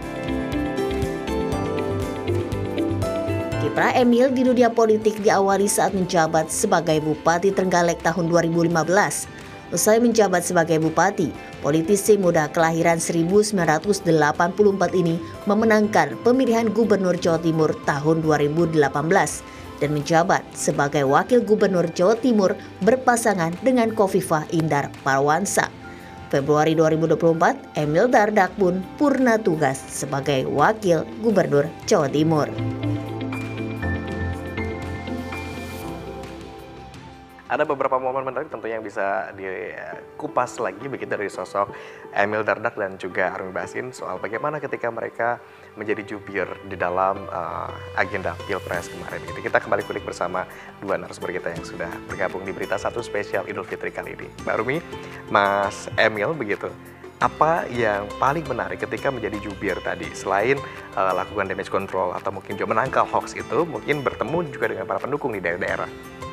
Kiprah Emil di dunia politik diawali saat menjabat sebagai Bupati Trenggalek tahun 2015. Usai menjabat sebagai bupati, politisi muda kelahiran 1984 ini memenangkan pemilihan Gubernur Jawa Timur tahun 2018 dan menjabat sebagai Wakil Gubernur Jawa Timur berpasangan dengan Khofifah Indar Parawansa. Februari 2024, Emil Dardak pun purna tugas sebagai Wakil Gubernur Jawa Timur.
Ada beberapa momen menarik tentunya yang bisa dikupas lagi begitu dari sosok Emil Dardak dan juga Arumi Bachsin soal bagaimana ketika mereka menjadi jubir di dalam agenda Pilpres kemarin. Kita kembali kulik bersama dua narasumber kita yang sudah bergabung di Berita Satu spesial Idul Fitri kali ini. Mbak Arumi, Mas Emil begitu. Apa yang paling menarik ketika menjadi jubir tadi selain lakukan damage control atau mungkin juga menangkal hoax itu, mungkin bertemu juga dengan para pendukung di daerah-daerah.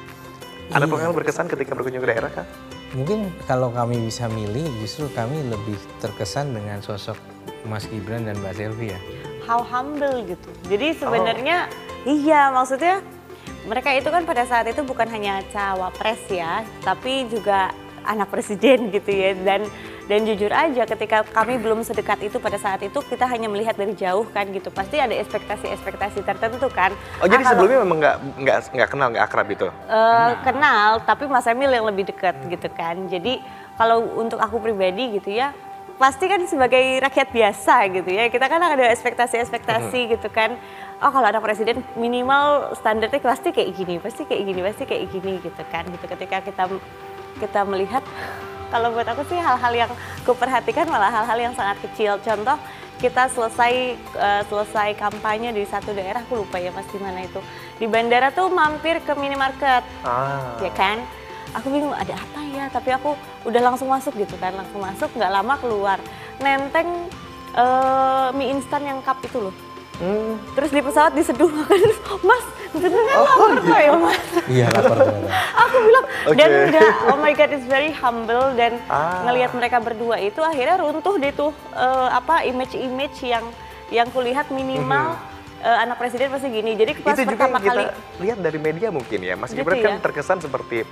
Ada pengalaman berkesan ketika berkunjung ke daerah, Kak?
Mungkin kalau kami bisa milih, justru kami lebih terkesan dengan sosok Mas Gibran dan Mbak Selvi ya.
How humble gitu. Jadi sebenarnya iya, maksudnya mereka itu kan pada saat itu bukan hanya cawapres ya, tapi juga anak presiden gitu ya. Dan jujur aja ketika kami belum sedekat itu pada saat itu, kita hanya melihat dari jauh kan gitu. Pasti ada ekspektasi tertentu kan.
Oh jadi sebelumnya memang nggak kenal, nggak akrab gitu?
Kenal, tapi Mas Emil yang lebih dekat gitu kan. Jadi kalau untuk aku pribadi gitu ya, pasti kan sebagai rakyat biasa gitu ya, kita kan ada ekspektasi gitu kan. Oh kalau anak presiden minimal standarnya pasti kayak gini, pasti kayak gini gitu kan. Gitu ketika kita melihat, kalau buat aku sih hal-hal yang kuperhatikan malah hal-hal yang sangat kecil. Contoh kita selesai kampanye di satu daerah, aku lupa ya pasti mana itu. Di bandara tuh mampir ke minimarket, ya kan. Aku bingung ada apa ya, tapi aku udah langsung masuk gitu kan. Langsung masuk, nggak lama keluar. Nenteng mie instan yang cup itu loh. Terus di pesawat diseduh makan, terus Mas, sebenarnya lapar kok ya Mas? Iya lapar. Aku bilang, dan udah oh my god it's very humble dan ngelihat mereka berdua itu akhirnya runtuh deh tuh image yang kulihat minimal anak presiden pasti gini. Jadi pas
itu juga
pertama kali
lihat dari media mungkin ya, Mas Gibran kan terkesan seperti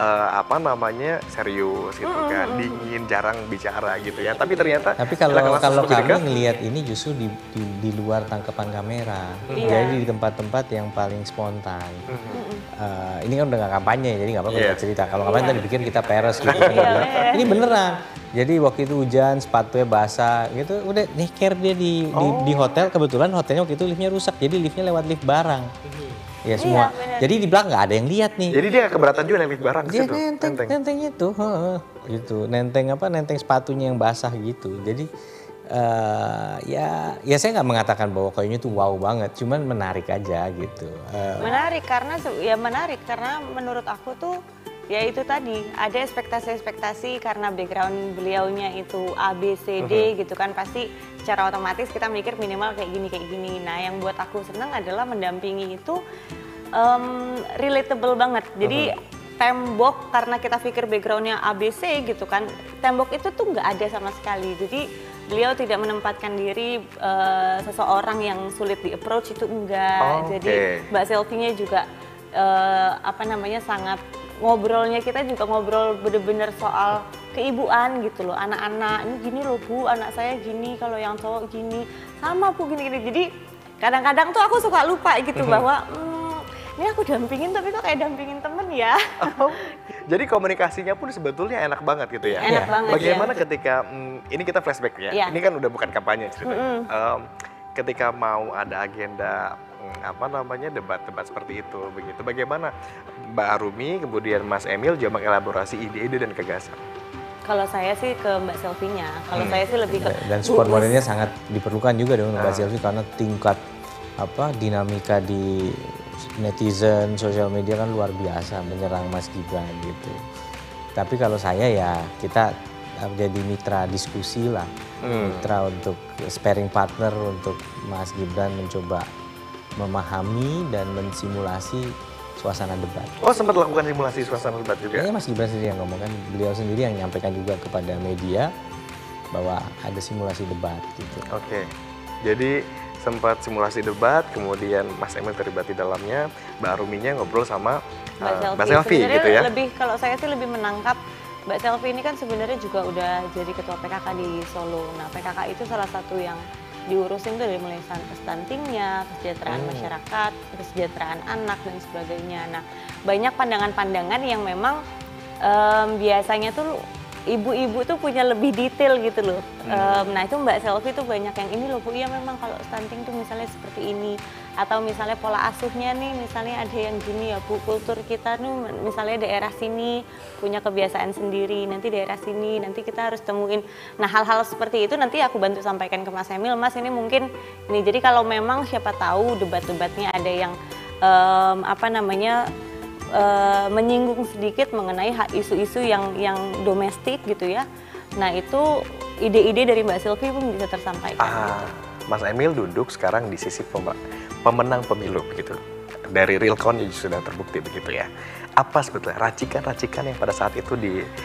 serius gitu kan, dingin, jarang bicara gitu ya. Tapi ternyata
kalau kami ngelihat ini justru di luar tangkapan kamera, jadi di tempat-tempat yang paling spontan. Ini kan udah nggak kampanye, jadi nggak apa-apa cerita. Kalau kampanye tadi pikir kita peres gitu. Ini beneran. Jadi waktu itu hujan, sepatunya basah gitu, udah care dia di hotel. Kebetulan hotelnya waktu itu liftnya rusak, jadi liftnya lewat lift barang. Ya semua. Jadi di belakang nggak ada yang lihat nih.
Jadi dia keberatan juga lift barang
dia situ. Nenteng itu, gitu. Nenteng sepatunya yang basah gitu. Jadi ya saya nggak mengatakan bahwa kayaknya tuh wow banget, cuman menarik aja gitu.
Menarik karena menurut aku tuh ya itu tadi ada ekspektasi karena background beliaunya itu A, B, C, D gitu kan, pasti secara otomatis kita mikir minimal kayak gini. Nah yang buat aku senang adalah mendampingi itu relatable banget. Jadi tembok, karena kita pikir backgroundnya A, B, C gitu kan, tembok itu tuh nggak ada sama sekali. Jadi beliau tidak menempatkan diri seseorang yang sulit di approach, itu enggak. Jadi Mbak Selvinya juga sangat ngobrolnya kita juga ngobrol bener-bener soal keibuan gitu loh. Anak-anak ini gini loh Bu, anak saya gini, kalau yang cowok gini, sama Bu gini-gini. Jadi kadang-kadang tuh aku suka lupa gitu bahwa ini aku dampingin tapi kok kayak dampingin temen ya.
Jadi komunikasinya pun sebetulnya enak banget gitu ya.
Enak banget.
Bagaimana ketika ini kita flashback ya. Ini kan udah bukan kampanye ceritanya. Ketika mau ada agenda debat-debat seperti itu begitu. Bagaimana Mbak Arumi kemudian Mas Emil juga mengelaborasi ide-ide dan gagasan?
Kalau saya sih ke Mbak Selvinya. Kalau saya sih lebih ke
dan support modelnya sangat diperlukan juga dong Mbak Selvi karena tingkat dinamika di netizen, sosial media kan luar biasa menyerang Mas Gibran gitu. Tapi kalau saya ya kita jadi mitra diskusi lah, mitra untuk sparring partner untuk Mas Gibran mencoba memahami dan mensimulasi suasana debat. Oh sempat lakukan simulasi suasana debat juga? Iya Mas Gibran sendiri yang ngomong kan, beliau sendiri yang menyampaikan juga kepada media bahwa ada simulasi debat gitu. Oke, jadi sempat simulasi debat, kemudian Mas Emil terlibat di dalamnya, Mbak Aruminya ngobrol sama Mbak Selvi gitu ya?
Lebih, kalau saya sih lebih menangkap Mbak Selvi ini kan sebenarnya juga udah jadi ketua PKK di Solo. Nah PKK itu salah satu yang diurusin tuh dari mulai stuntingnya, kesejahteraan masyarakat, kesejahteraan anak dan sebagainya. Nah banyak pandangan-pandangan yang memang biasanya tuh ibu-ibu tuh punya lebih detail gitu loh. Nah itu Mbak Selvi tuh banyak yang ini loh Bu, iya memang kalau stunting tuh misalnya seperti ini. Atau misalnya pola asuhnya nih, misalnya ada yang gini ya Bu, kultur kita tuh misalnya daerah sini punya kebiasaan sendiri, nanti daerah sini, nanti kita harus temuin. Nah hal-hal seperti itu nanti aku bantu sampaikan ke Mas Emil, Mas ini mungkin ini, jadi kalau memang siapa tahu debat-debatnya ada yang menyinggung sedikit mengenai isu-isu yang domestik gitu ya. Nah itu ide-ide dari Mbak Selvi pun bisa tersampaikan. Gitu.
Mas Emil duduk sekarang di sisi pemenang pemilu begitu. Dari real count sudah terbukti begitu ya. Apa sebetulnya racikan-racikan yang pada saat itu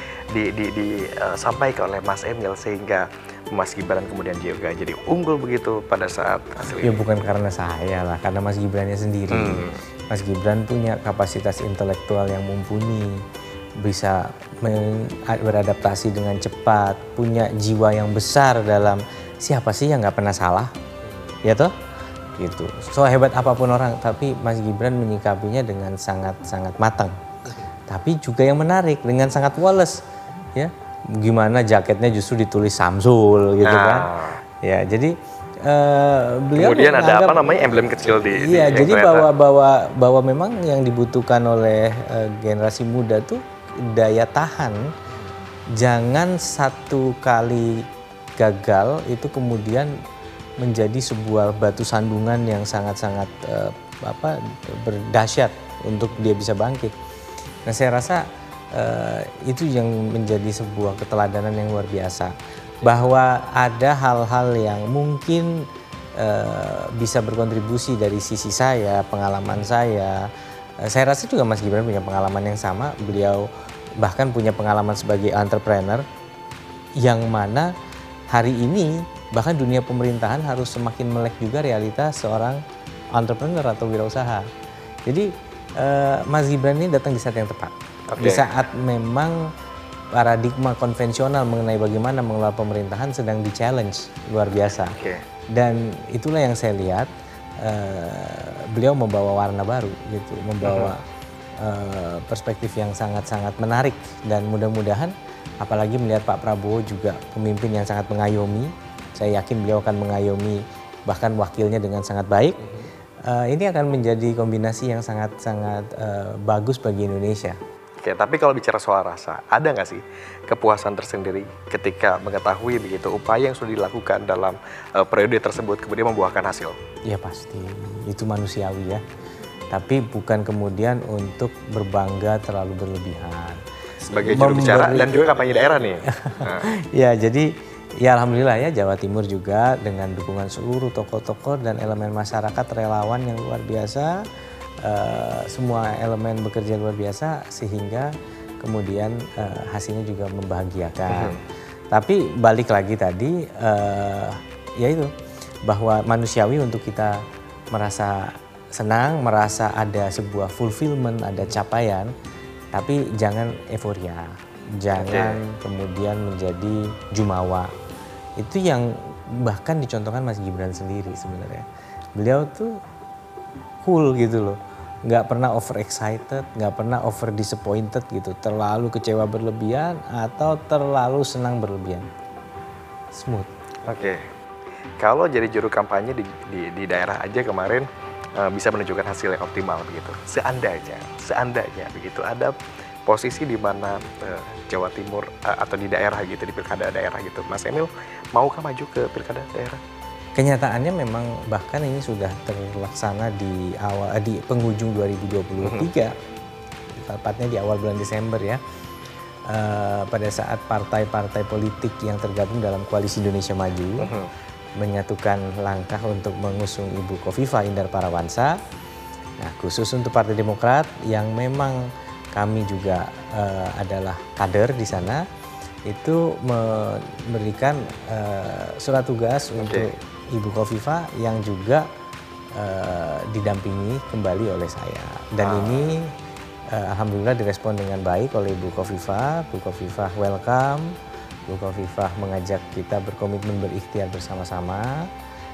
disampaikan oleh Mas Emil sehingga Mas Gibran kemudian juga jadi unggul begitu pada saat hasil ini? Ya bukan karena saya lah, karena Mas Gibrannya sendiri. Mas Gibran punya kapasitas intelektual yang mumpuni, bisa beradaptasi dengan cepat, punya jiwa yang besar dalam siapa sih yang nggak pernah salah, ya toh? Gitu. So hebat apapun orang, tapi Mas Gibran menyikapinya dengan sangat matang. Tapi juga yang menarik dengan sangat woles, ya. Gimana jaketnya justru ditulis Samsul gitu kan? Ya, jadi beliau kemudian ada emblem kecil di iya, jadi bahwa memang yang dibutuhkan oleh generasi muda tuh daya tahan. Jangan satu kali gagal itu kemudian menjadi sebuah batu sandungan yang sangat-sangat berdahsyat untuk dia bisa bangkit. Nah saya rasa itu yang menjadi sebuah keteladanan yang luar biasa. Bahwa ada hal-hal yang mungkin bisa berkontribusi dari sisi saya, pengalaman saya. Saya rasa juga Mas Gibran punya pengalaman yang sama. Beliau bahkan punya pengalaman sebagai entrepreneur yang mana hari ini bahkan dunia pemerintahan harus semakin melek juga realitas seorang entrepreneur atau wirausaha. Jadi Mas Gibran ini datang di saat yang tepat. Di saat memang paradigma konvensional mengenai bagaimana mengelola pemerintahan sedang di-challenge luar biasa. Dan itulah yang saya lihat beliau membawa warna baru gitu, membawa perspektif yang sangat-sangat menarik dan mudah-mudahan apalagi melihat Pak Prabowo juga pemimpin yang sangat mengayomi. Saya yakin beliau akan mengayomi bahkan wakilnya dengan sangat baik. Ini akan menjadi kombinasi yang sangat-sangat bagus bagi Indonesia. Oke, tapi kalau bicara soal rasa, ada nggak sih kepuasan tersendiri ketika mengetahui begitu upaya yang sudah dilakukan dalam periode tersebut kemudian membuahkan hasil? Ya pasti, itu manusiawi ya. Tapi bukan kemudian untuk berbangga terlalu berlebihan. Sebagai juru bicara dan juga kampanye daerah nih. Ya, jadi ya alhamdulillah ya Jawa Timur juga dengan dukungan seluruh tokoh-tokoh dan elemen masyarakat relawan yang luar biasa. Semua elemen bekerja luar biasa sehingga kemudian hasilnya juga membahagiakan. Tapi balik lagi tadi ya itu bahwa manusiawi untuk kita merasa senang, merasa ada sebuah fulfillment, ada capaian.
Tapi jangan euforia, jangan kemudian menjadi jumawa. Itu yang bahkan dicontohkan Mas Gibran sendiri sebenarnya. Beliau tuh cool gitu loh. Nggak pernah over excited, nggak pernah over disappointed gitu. Terlalu kecewa berlebihan atau terlalu senang berlebihan. Smooth.
Oke. Kalau jadi juru kampanye di daerah aja kemarin bisa menunjukkan hasil yang optimal begitu. Seandainya begitu ada posisi di mana Jawa Timur atau di daerah gitu, di pilkada daerah gitu. Mas Emil maukah maju ke pilkada daerah?
Kenyataannya memang bahkan ini sudah terlaksana di penghujung 2023, tepatnya di awal bulan Desember ya. Pada saat partai-partai politik yang tergabung dalam Koalisi Indonesia Maju menyatukan langkah untuk mengusung Ibu Khofifah Indar Parawansa. Nah, khusus untuk Partai Demokrat yang memang kami juga adalah kader di sana, itu memberikan surat tugas untuk Ibu Khofifah yang juga didampingi kembali oleh saya. Dan ini alhamdulillah direspon dengan baik oleh Ibu Khofifah. Bu Khofifah welcome. Bu Khofifah mengajak kita berkomitmen berikhtiar bersama-sama.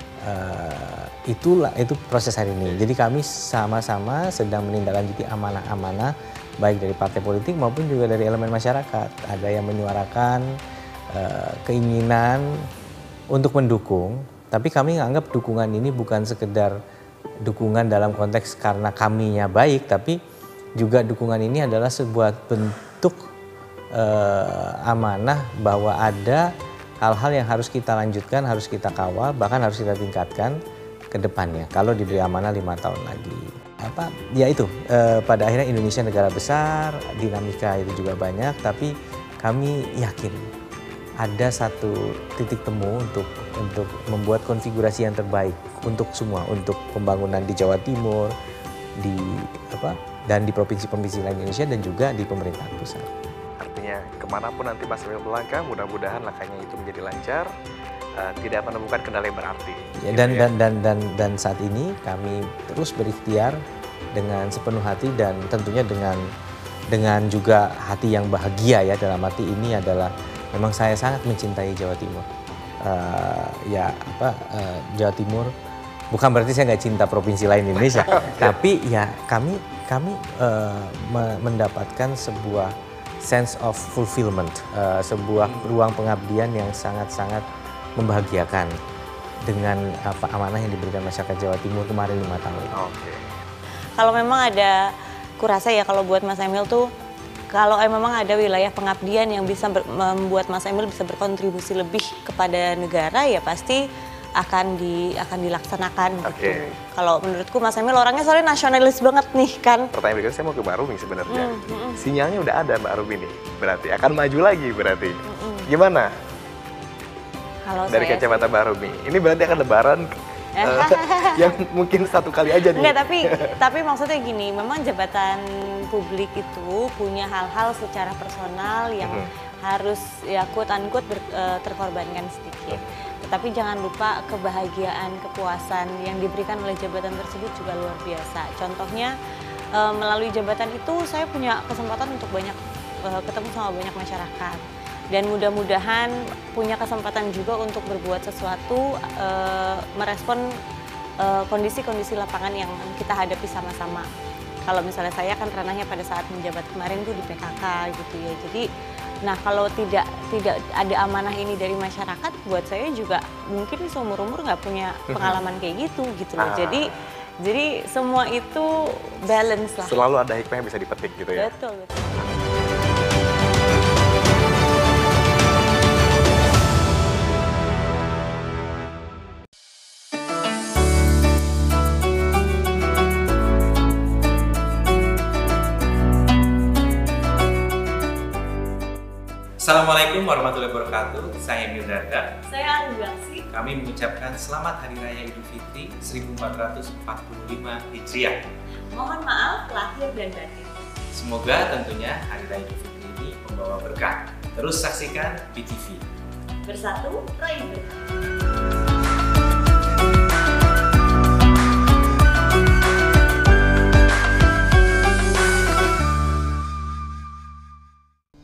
Itu proses hari ini. Jadi kami sama-sama sedang menindaklanjuti amanah-amanah baik dari partai politik maupun juga dari elemen masyarakat. Ada yang menyuarakan keinginan untuk mendukung, tapi kami menganggap dukungan ini bukan sekedar dukungan dalam konteks karena kaminya baik, tapi juga dukungan ini adalah sebuah bentuk amanah bahwa ada hal-hal yang harus kita lanjutkan, harus kita kawal, bahkan harus kita tingkatkan ke depannya kalau diberi amanah 5 tahun lagi. Ya itu, pada akhirnya Indonesia negara besar, dinamika itu juga banyak, tapi kami yakin ada satu titik temu untuk membuat konfigurasi yang terbaik untuk semua, untuk pembangunan di Jawa Timur, dan di provinsi-provinsi lain Indonesia dan juga di pemerintahan pusat.
Artinya kemanapun nanti Mas Emil melangkah, mudah-mudahan langkahnya itu menjadi lancar, tidak menemukan kendala yang berarti.
Ya, dan saat ini kami terus berikhtiar dengan sepenuh hati dan tentunya dengan juga hati yang bahagia ya. Dalam hati ini adalah memang saya sangat mencintai Jawa Timur. Jawa Timur bukan berarti saya nggak cinta provinsi lain Indonesia, tapi ya kami mendapatkan sebuah sense of fulfillment, sebuah ruang pengabdian yang sangat-sangat membahagiakan dengan amanah yang diberikan masyarakat Jawa Timur kemarin 5 tahun.
Kalau memang ada, kurasa ya kalau buat Mas Emil tuh, kalau memang ada wilayah pengabdian yang bisa membuat Mas Emil bisa berkontribusi lebih kepada negara, ya pasti akan dilaksanakan gitu. Kalau menurutku Mas Emil orangnya soalnya nasionalis banget nih kan.
Pertanyaan berikutnya saya mau ke Mbak Rumi sebenarnya. Sinyalnya udah ada Mbak Rumi nih, berarti akan maju lagi berarti. Gimana?
Kalau
dari kacamata Mbak Rumi, ini berarti akan lebaran yang mungkin satu kali aja nih.
Enggak, tapi maksudnya gini, memang jabatan publik itu punya hal-hal secara personal yang harus ya quote-unquote terkorbankan sedikit. Tetapi jangan lupa kebahagiaan, kepuasan yang diberikan oleh jabatan tersebut juga luar biasa. Contohnya melalui jabatan itu saya punya kesempatan untuk ketemu sama banyak masyarakat. Dan mudah-mudahan punya kesempatan juga untuk berbuat sesuatu, merespon kondisi-kondisi lapangan yang kita hadapi sama-sama. Kalau misalnya saya kan ranahnya pada saat menjabat kemarin tuh di PKK gitu ya. Jadi, nah kalau tidak ada amanah ini dari masyarakat, buat saya juga mungkin seumur-umur nggak punya pengalaman kayak gitu loh. Jadi semua itu balance lah.
Selalu ada hikmah yang bisa dipetik gitu ya.
Betul.
Assalamualaikum warahmatullahi wabarakatuh. Saya Emil Dardak.
Saya Alwi Baksi.
Kami mengucapkan Selamat Hari Raya Idul Fitri 1445 Hijriah.
Mohon maaf lahir dan batin.
Semoga tentunya Hari Raya Idul Fitri ini membawa berkah. Terus saksikan BTV.
Bersatu raih berkah.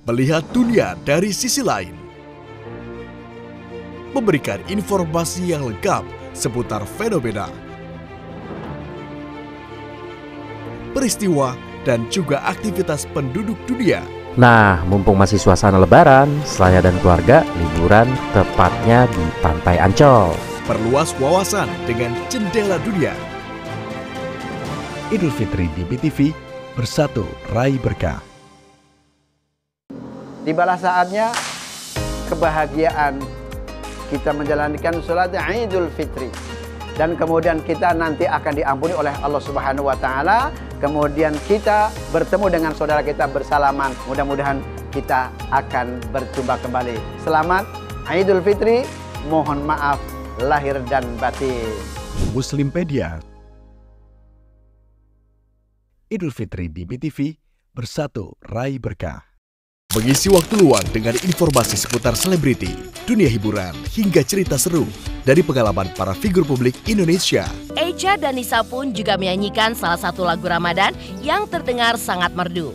Melihat dunia dari sisi lain. Memberikan informasi yang lengkap seputar fenomena, peristiwa, dan juga aktivitas penduduk dunia.
Nah, mumpung masih suasana lebaran, saya dan keluarga liburan tepatnya di Pantai Ancol.
Perluas wawasan dengan jendela dunia. Idul Fitri di BTV, bersatu raih berkah.
Tibalah saatnya kebahagiaan kita menjalankan sholat Idul Fitri. Dan kemudian kita nanti akan diampuni oleh Allah Subhanahu wa Ta'ala. Kemudian kita bertemu dengan saudara kita bersalaman. Mudah-mudahan kita akan berjumpa kembali. Selamat Idul Fitri. Mohon maaf lahir dan batin.
Muslimpedia. Idul Fitri di BTV, bersatu raih berkah. Mengisi waktu luang dengan informasi seputar selebriti, dunia hiburan, hingga cerita seru dari pengalaman para figur publik Indonesia.
Echa dan Nisa pun juga menyanyikan salah satu lagu Ramadan yang terdengar sangat merdu.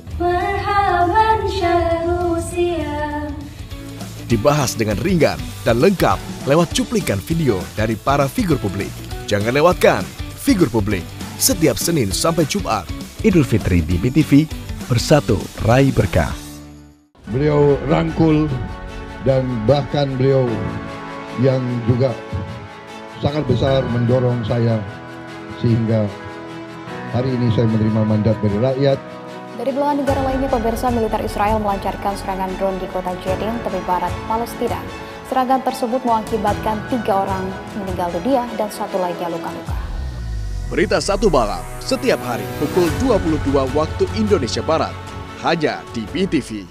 Dibahas dengan ringan dan lengkap lewat cuplikan video dari para figur publik. Jangan lewatkan Figur Publik setiap Senin sampai Jumat. Idul Fitri di BTV, bersatu raih berkah.
Beliau rangkul dan bahkan beliau yang juga sangat besar mendorong saya sehingga hari ini saya menerima mandat dari rakyat.
Dari belahan negara lainnya, pemirsa, militer Israel melancarkan serangan drone di kota Jedin, tepi barat Palestina. Serangan tersebut mengakibatkan 3 orang meninggal dunia dan 1 lainnya luka-luka.
Berita Satu Malam setiap hari pukul 22 waktu Indonesia Barat, hanya di BTV.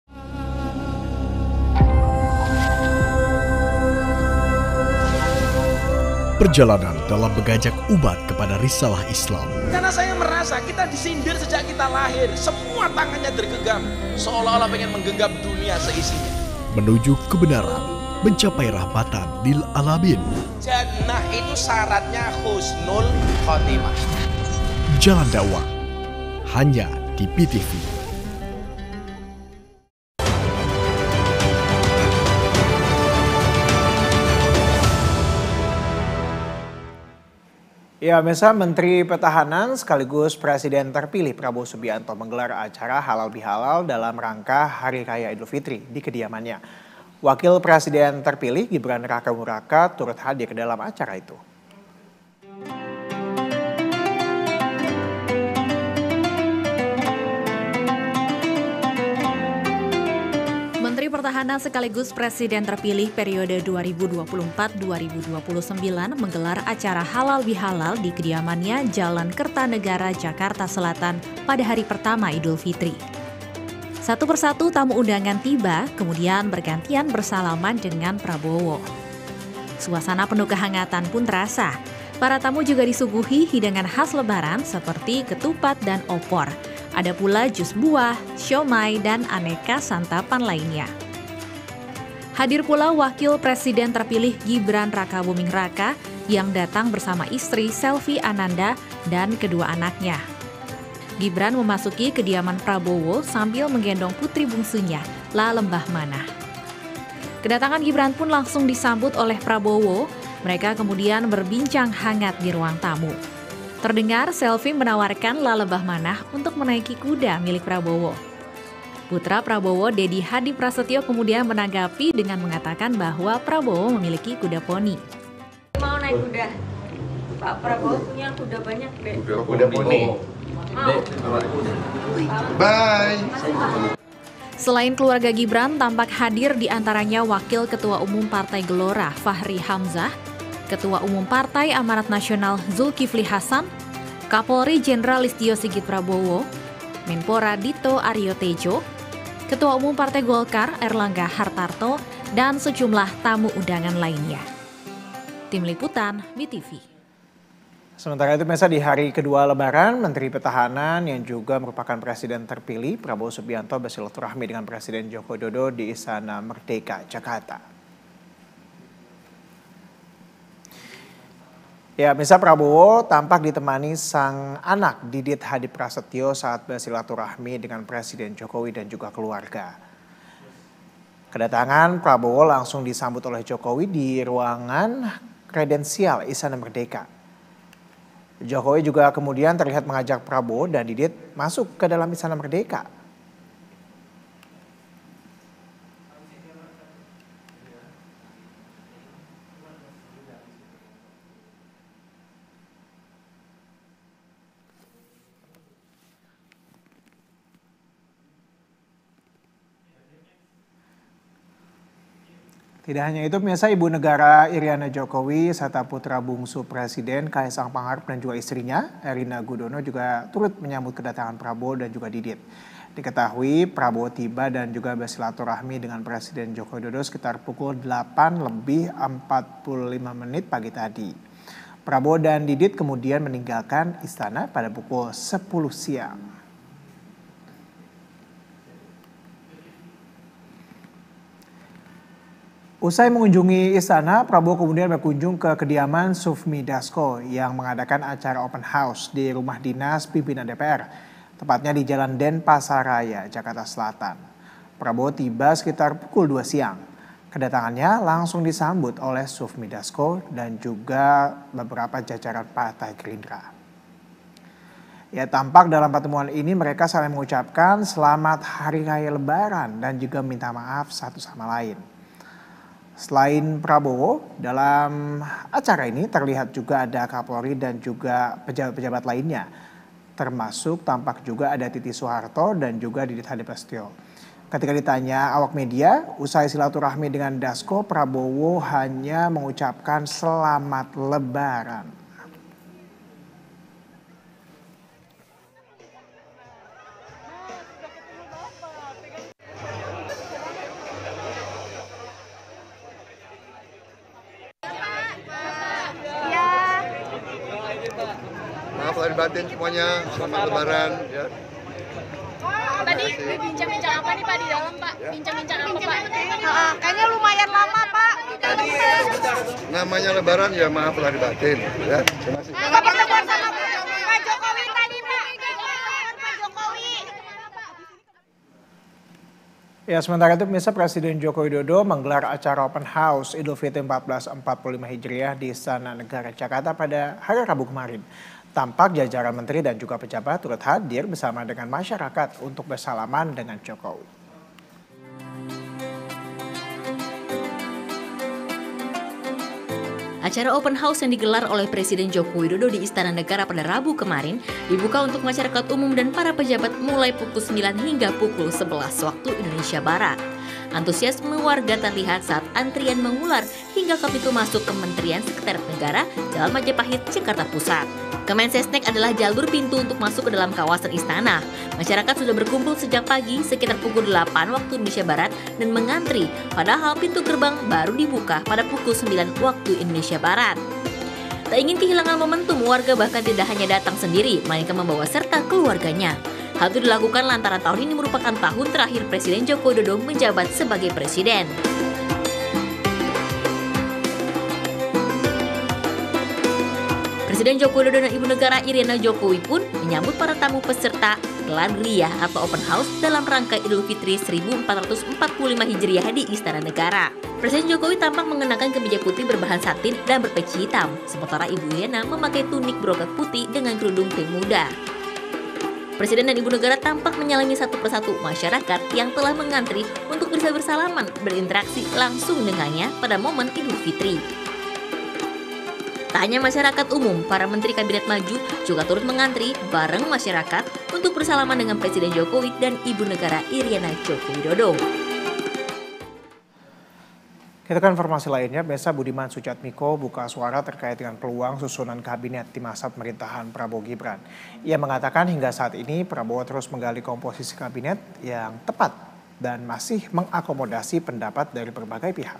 Perjalanan dalam mengajak umat kepada risalah Islam.
Karena saya merasa kita disindir sejak kita lahir, semua tangannya tergenggam, seolah-olah pengen menggenggam dunia seisinya.
Menuju kebenaran, mencapai rahmatan lil alamin.
Jannah itu syaratnya husnul khotimah.
Jalan dakwah, hanya di BTV.
Ya, Mesa, Menteri Pertahanan sekaligus Presiden terpilih Prabowo Subianto menggelar acara halal bihalal dalam rangka Hari Raya Idul Fitri di kediamannya. Wakil Presiden terpilih Gibran Rakabuming Raka turut hadir dalam acara itu.
Menteri Pertahanan sekaligus Presiden terpilih periode 2024-2029 menggelar acara halal bihalal di kediamannya Jalan Kertanegara, Jakarta Selatan pada hari pertama Idul Fitri. Satu persatu tamu undangan tiba, kemudian bergantian bersalaman dengan Prabowo. Suasana penuh kehangatan pun terasa. Para tamu juga disuguhi hidangan khas Lebaran seperti ketupat dan opor. Ada pula jus buah, siomay, dan aneka santapan lainnya. Hadir pula Wakil Presiden terpilih Gibran Rakabuming Raka yang datang bersama istri Selvi Ananda dan kedua anaknya. Gibran memasuki kediaman Prabowo sambil menggendong putri bungsunya, La Lembah Manah. Kedatangan Gibran pun langsung disambut oleh Prabowo. Mereka kemudian berbincang hangat di ruang tamu. Terdengar Selvi menawarkan La Lembah Manah untuk menaiki kuda milik Prabowo. Putra Prabowo, Dedi Hadi Prasetyo, kemudian menanggapi dengan mengatakan bahwa Prabowo memiliki kuda poni.
Mau naik kuda? Pak Prabowo punya kuda banyak deh.
Kuda poni. Bye.
Selain keluarga Gibran, tampak hadir di antaranya Wakil Ketua Umum Partai Gelora Fahri Hamzah, Ketua Umum Partai Amanat Nasional Zulkifli Hasan, Kapolri Jenderal Listio Sigit Prabowo, Menpora Dito Aryo Tejo, Ketua Umum Partai Golkar Erlangga Hartarto, dan sejumlah tamu undangan lainnya. Tim Liputan BTV.
Sementara itu, Mesa, di hari kedua Lebaran, Menteri Pertahanan yang juga merupakan Presiden terpilih Prabowo Subianto bersilaturahmi dengan Presiden Joko Widodo di Istana Merdeka, Jakarta. Ya, Mesa, Prabowo tampak ditemani sang anak Didit Hadi Prasetyo saat bersilaturahmi dengan Presiden Jokowi dan juga keluarga. Kedatangan Prabowo langsung disambut oleh Jokowi di ruangan kredensial Istana Merdeka. Jokowi juga kemudian terlihat mengajak Prabowo dan Didit masuk ke dalam Istana Merdeka. Tidak hanya itu, pemirsa, Ibu Negara Iriana Jokowi serta putra bungsu Presiden Kaisang Pangarep dan juga istrinya Erina Gudono juga turut menyambut kedatangan Prabowo dan juga Didit. Diketahui Prabowo tiba dan juga bersilaturahmi dengan Presiden Joko Widodo sekitar pukul 8:45 pagi tadi. Prabowo dan Didit kemudian meninggalkan istana pada pukul 10 siang. Usai mengunjungi istana, Prabowo kemudian berkunjung ke kediaman Sufmi Dasko yang mengadakan acara open house di rumah dinas pimpinan DPR, tepatnya di Jalan Denpasaraya, Jakarta Selatan. Prabowo tiba sekitar pukul 2 siang. Kedatangannya langsung disambut oleh Sufmi Dasko dan juga beberapa jajaran Partai Gerindra. Ya, tampak dalam pertemuan ini mereka saling mengucapkan selamat Hari Raya Lebaran dan juga minta maaf satu sama lain. Selain Prabowo, dalam acara ini terlihat juga ada Kapolri dan juga pejabat-pejabat lainnya. Termasuk tampak juga ada Titi Soeharto dan juga Didit Hadipastyo. Ketika ditanya awak media, usai silaturahmi dengan Dasko, Prabowo hanya mengucapkan selamat Lebaran.
Maaf lahir batin semuanya, selamat Lebaran. Ya.
Tadi bincang-bincang apa nih Pak di dalam Pak? Bincang-bincang apa Pak?
Kayaknya lumayan lama Pak di dalam.
Namanya Lebaran ya maaf lahir batin. Ya. Terima kasih.
Apa pertemuan sama Pak Jokowi tadi Pak? Pak Jokowi.
Ya, sementara itu pemirsa, Presiden Joko Widodo menggelar acara open house Idul Fitri 1445 Hijriah di Istana Negara Jakarta pada hari Rabu kemarin. Tampak jajaran menteri dan juga pejabat turut hadir bersama dengan masyarakat untuk bersalaman dengan Jokowi.
Acara open house yang digelar oleh Presiden Joko Widodo di Istana Negara pada Rabu kemarin dibuka untuk masyarakat umum dan para pejabat mulai pukul 9 hingga pukul 11 waktu Indonesia Barat. Antusiasme warga terlihat saat antrian mengular hingga ke pintu masuk Kementerian Sekretariat Negara Jalan Majapahit, Jakarta Pusat. Kemensesnek adalah jalur pintu untuk masuk ke dalam kawasan istana. Masyarakat sudah berkumpul sejak pagi sekitar pukul 8 waktu Indonesia Barat dan mengantri, padahal pintu gerbang baru dibuka pada pukul 9 waktu Indonesia Barat. Tak ingin kehilangan momentum, warga bahkan tidak hanya datang sendiri, melainkan membawa serta keluarganya. Hal itu dilakukan lantaran tahun ini merupakan tahun terakhir Presiden Joko Widodo menjabat sebagai presiden. Presiden Joko Widodo dan Ibu Negara Iriana Jokowi pun menyambut para tamu peserta Geladriah atau open house dalam rangka Idul Fitri 1445 Hijriah di Istana Negara. Presiden Jokowi tampak mengenakan kemeja putih berbahan satin dan berpeci hitam, sementara Ibu Iriana memakai tunik brokat putih dengan kerudung krim muda. Presiden dan Ibu Negara tampak menyalami satu persatu masyarakat yang telah mengantri untuk bisa bersalaman, berinteraksi langsung dengannya pada momen Idul Fitri. Tak hanya masyarakat umum, para Menteri Kabinet Maju juga turut mengantri bareng masyarakat untuk bersalaman dengan Presiden Jokowi dan Ibu Negara Iriana Joko Widodo.
Kita ke informasi lainnya, Besa Budiman Sujatmiko buka suara terkait dengan peluang susunan kabinet di masa pemerintahan Prabowo Gibran. Ia mengatakan hingga saat ini Prabowo terus menggali komposisi kabinet yang tepat dan masih mengakomodasi pendapat dari berbagai pihak.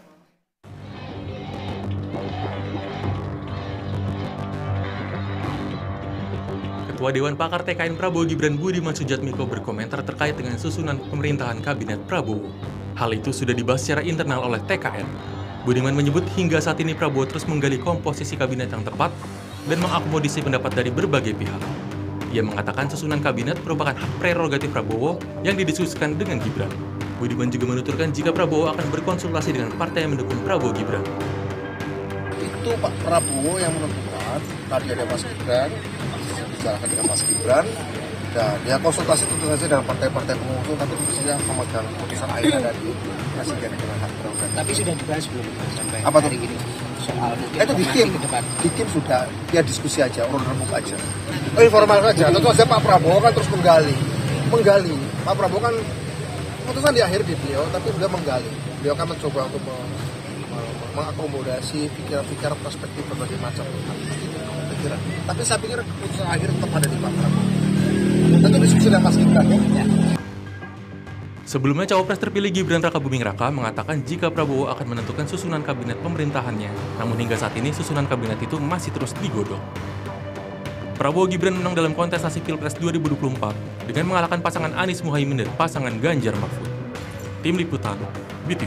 Ketua Dewan Pakar TKN Prabowo Gibran Budiman Sujatmiko berkomentar terkait dengan susunan pemerintahan kabinet Prabowo. Hal itu sudah dibahas secara internal oleh TKN. Budiman menyebut hingga saat ini Prabowo terus menggali komposisi kabinet yang tepat dan mengakomodasi pendapat dari berbagai pihak. Ia mengatakan susunan kabinet merupakan hak prerogatif Prabowo yang didiskusikan dengan Gibran. Budiman juga menuturkan jika Prabowo akan berkonsultasi dengan partai yang mendukung Prabowo Gibran.
Itu Pak Prabowo yang menentukan, tadi ada Mas Gibran, bicarakan dengan Mas Gibran, dan ya konsultasi tentu saja dengan partai-partai pengusung, tapi tentunya memegang keputusan akhir dari presiden dengan hak prerogatif.
Tapi sudah dibahas belum sampai
apa
hari ini soal
itu di tim sudah, ya diskusi aja, urun rembuk aja. Informal saja, tentu saja Pak Prabowo kan terus menggali. Pak Prabowo kan keputusan di akhir di beliau, tapi beliau menggali. Beliau akan mencoba untuk mengakomodasi pikiran-pikiran perspektif berbagai macam pikiran. Tapi saya pikir keputusan akhir tetap ada di Pak Prabowo. Tentu diskusi dengan Mas Gibran ya.
Sebelumnya, cawapres terpilih Gibran Rakabuming Raka mengatakan jika Prabowo akan menentukan susunan kabinet pemerintahannya. Namun hingga saat ini susunan kabinet itu masih terus digodok. Prabowo Gibran menang dalam kontestasi Pilpres 2024 dengan mengalahkan pasangan Anies Muhaimin dan pasangan Ganjar Mahfud. Tim Liputan, BTV.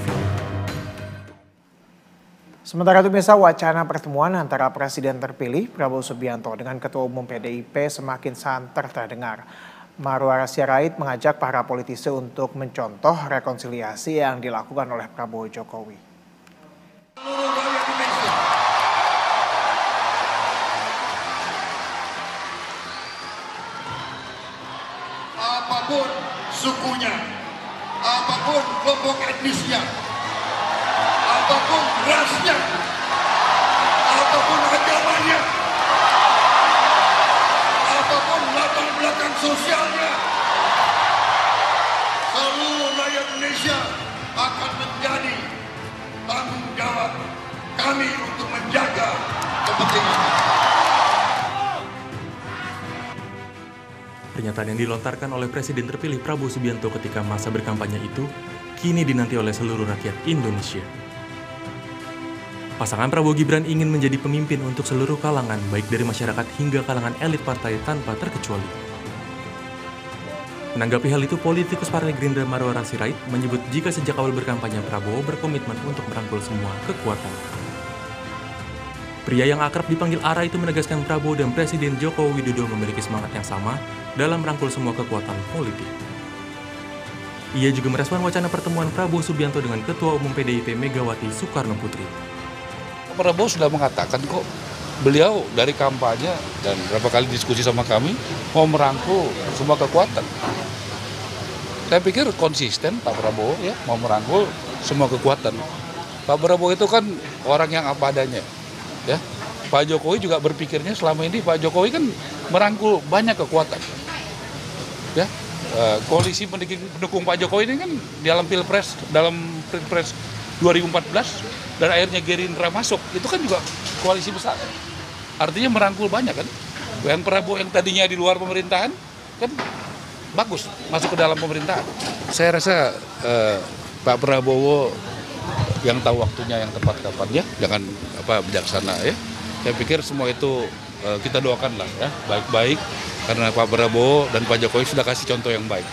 Sementara itu, pemirsa, wacana pertemuan antara Presiden terpilih Prabowo Subianto dengan Ketua Umum PDIP semakin santer terdengar. Marwara Sirait mengajak para politisi untuk mencontoh rekonsiliasi yang dilakukan oleh Prabowo Jokowi.
Apapun sukunya, apapun kelompok etnisnya, apapun rasnya, apapun agamanya, apapun latar belakang sosialnya, seluruh rakyat Indonesia akan menjadi tanggung jawab kami untuk menjaga kepentingan.
Pernyataan yang dilontarkan oleh Presiden terpilih Prabowo Subianto ketika masa berkampanye itu kini dinanti oleh seluruh rakyat Indonesia. Pasangan Prabowo Gibran ingin menjadi pemimpin untuk seluruh kalangan, baik dari masyarakat hingga kalangan elit partai tanpa terkecuali. Menanggapi hal itu, politikus Partai Gerindra Marwara Sirait menyebut jika sejak awal berkampanye Prabowo berkomitmen untuk merangkul semua kekuatan. Pria yang akrab dipanggil Ara itu menegaskan Prabowo dan Presiden Joko Widodo memiliki semangat yang sama dalam merangkul semua kekuatan politik. Ia juga merespon wacana pertemuan Prabowo Subianto dengan Ketua Umum PDIP Megawati Soekarno Putri.
Prabowo sudah mengatakan kok beliau dari kampanye dan berapa kali diskusi sama kami mau merangkul semua kekuatan. Saya pikir konsisten Pak Prabowo ya mau merangkul semua kekuatan. Pak Prabowo itu kan orang yang apa adanya. Ya, Pak Jokowi juga berpikirnya selama ini Pak Jokowi kan merangkul banyak kekuatan. Ya, koalisi pendukung Pak Jokowi ini kan dalam Pilpres 2014 dan akhirnya Gerindra masuk, itu kan juga koalisi besar. Artinya merangkul banyak kan. Yang Prabowo yang tadinya di luar pemerintahan kan bagus masuk ke dalam pemerintahan. Saya rasa Pak Prabowo yang tahu waktunya yang tepat kapan ya, jangan bijaksana ya. Saya pikir semua itu kita doakan lah ya, baik-baik karena Pak Prabowo dan Pak Jokowi sudah kasih contoh yang baik.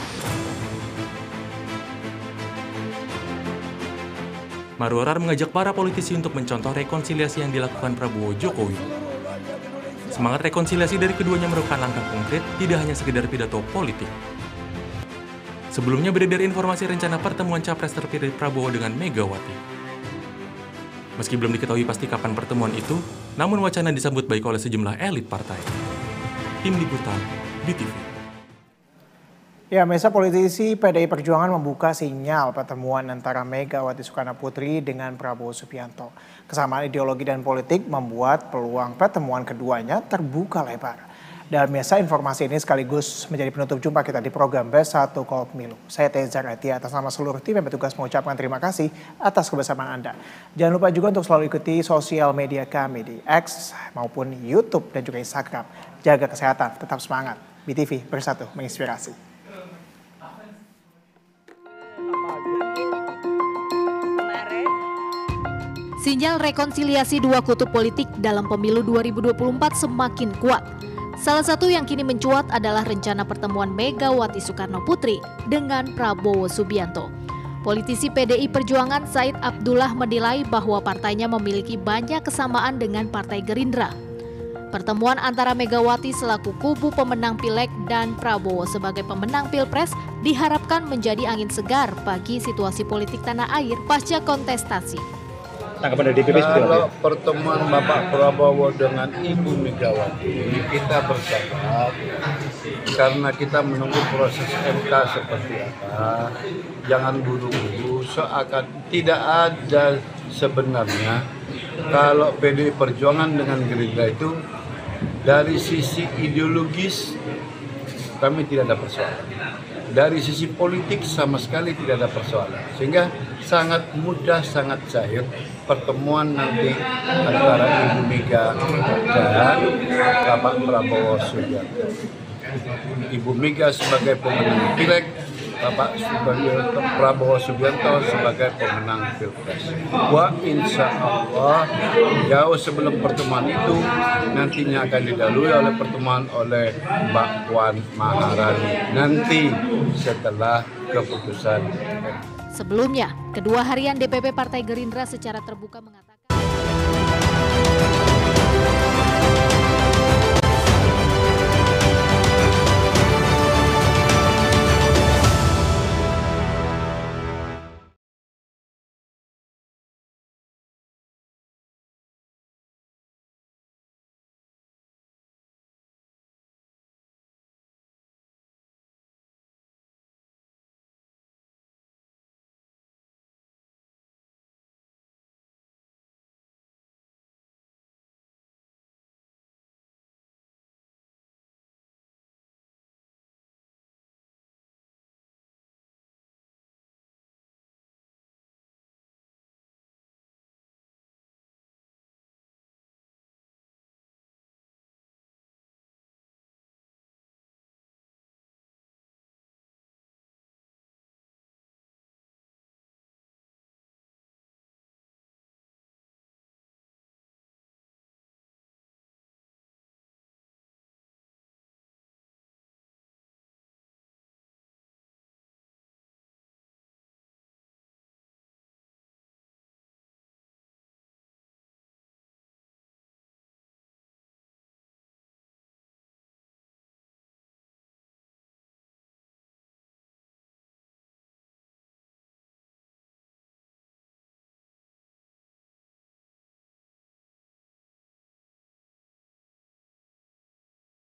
Marwara mengajak para politisi untuk mencontoh rekonsiliasi yang dilakukan Prabowo Jokowi. Semangat rekonsiliasi dari keduanya merupakan langkah konkret, tidak hanya sekedar pidato politik. Sebelumnya beredar informasi rencana pertemuan Capres terpilih Prabowo dengan Megawati. Meski belum diketahui pasti kapan pertemuan itu, namun wacana disambut baik oleh sejumlah elit partai. Tim Liputan, BTV.
Ya, mesa politisi PDI Perjuangan membuka sinyal pertemuan antara Megawati Soekarno Putri dengan Prabowo Subianto. Kesamaan ideologi dan politik membuat peluang pertemuan keduanya terbuka lebar. Dalam mesa informasi ini sekaligus menjadi penutup jumpa kita di program B1 Kol Pemilu. Saya Teza Ratia atas nama seluruh tim yang bertugas mengucapkan terima kasih atas kebersamaan Anda. Jangan lupa juga untuk selalu ikuti sosial media kami di X maupun YouTube dan juga Instagram. Jaga kesehatan, tetap semangat. BTV Bersatu menginspirasi.
Sinyal rekonsiliasi dua kutub politik dalam pemilu 2024 semakin kuat. Salah satu yang kini mencuat adalah rencana pertemuan Megawati Soekarno Putri dengan Prabowo Subianto. Politisi PDI Perjuangan Said Abdullah menilai bahwa partainya memiliki banyak kesamaan dengan Partai Gerindra. Pertemuan antara Megawati selaku kubu pemenang Pileg dan Prabowo sebagai pemenang Pilpres diharapkan menjadi angin segar bagi situasi politik tanah air pasca kontestasi.
Tanggapan dari DPP seperti apa?
Kalau pertemuan Bapak Prabowo dengan Ibu Megawati, kita bersabar karena kita menunggu proses MK seperti apa. Jangan buru-buru, seakan tidak ada sebenarnya kalau PDI Perjuangan dengan Gerindra itu dari sisi ideologis kami tidak ada persoalan. Dari sisi politik sama sekali tidak ada persoalan. Sehingga sangat mudah, sangat cair pertemuan nanti antara Ibu Mega dan Bapak Prabowo Subianto. Ibu Mega sebagai pemenang Pileg, Bapak Prabowo Subianto sebagai pemenang Pilpres. Wah, insya Allah jauh sebelum pertemuan itu nantinya akan didahului oleh pertemuan oleh Mbak Puan Maharani nanti setelah keputusan.
Sebelumnya, kedua harian DPP Partai Gerindra secara terbuka mengatakan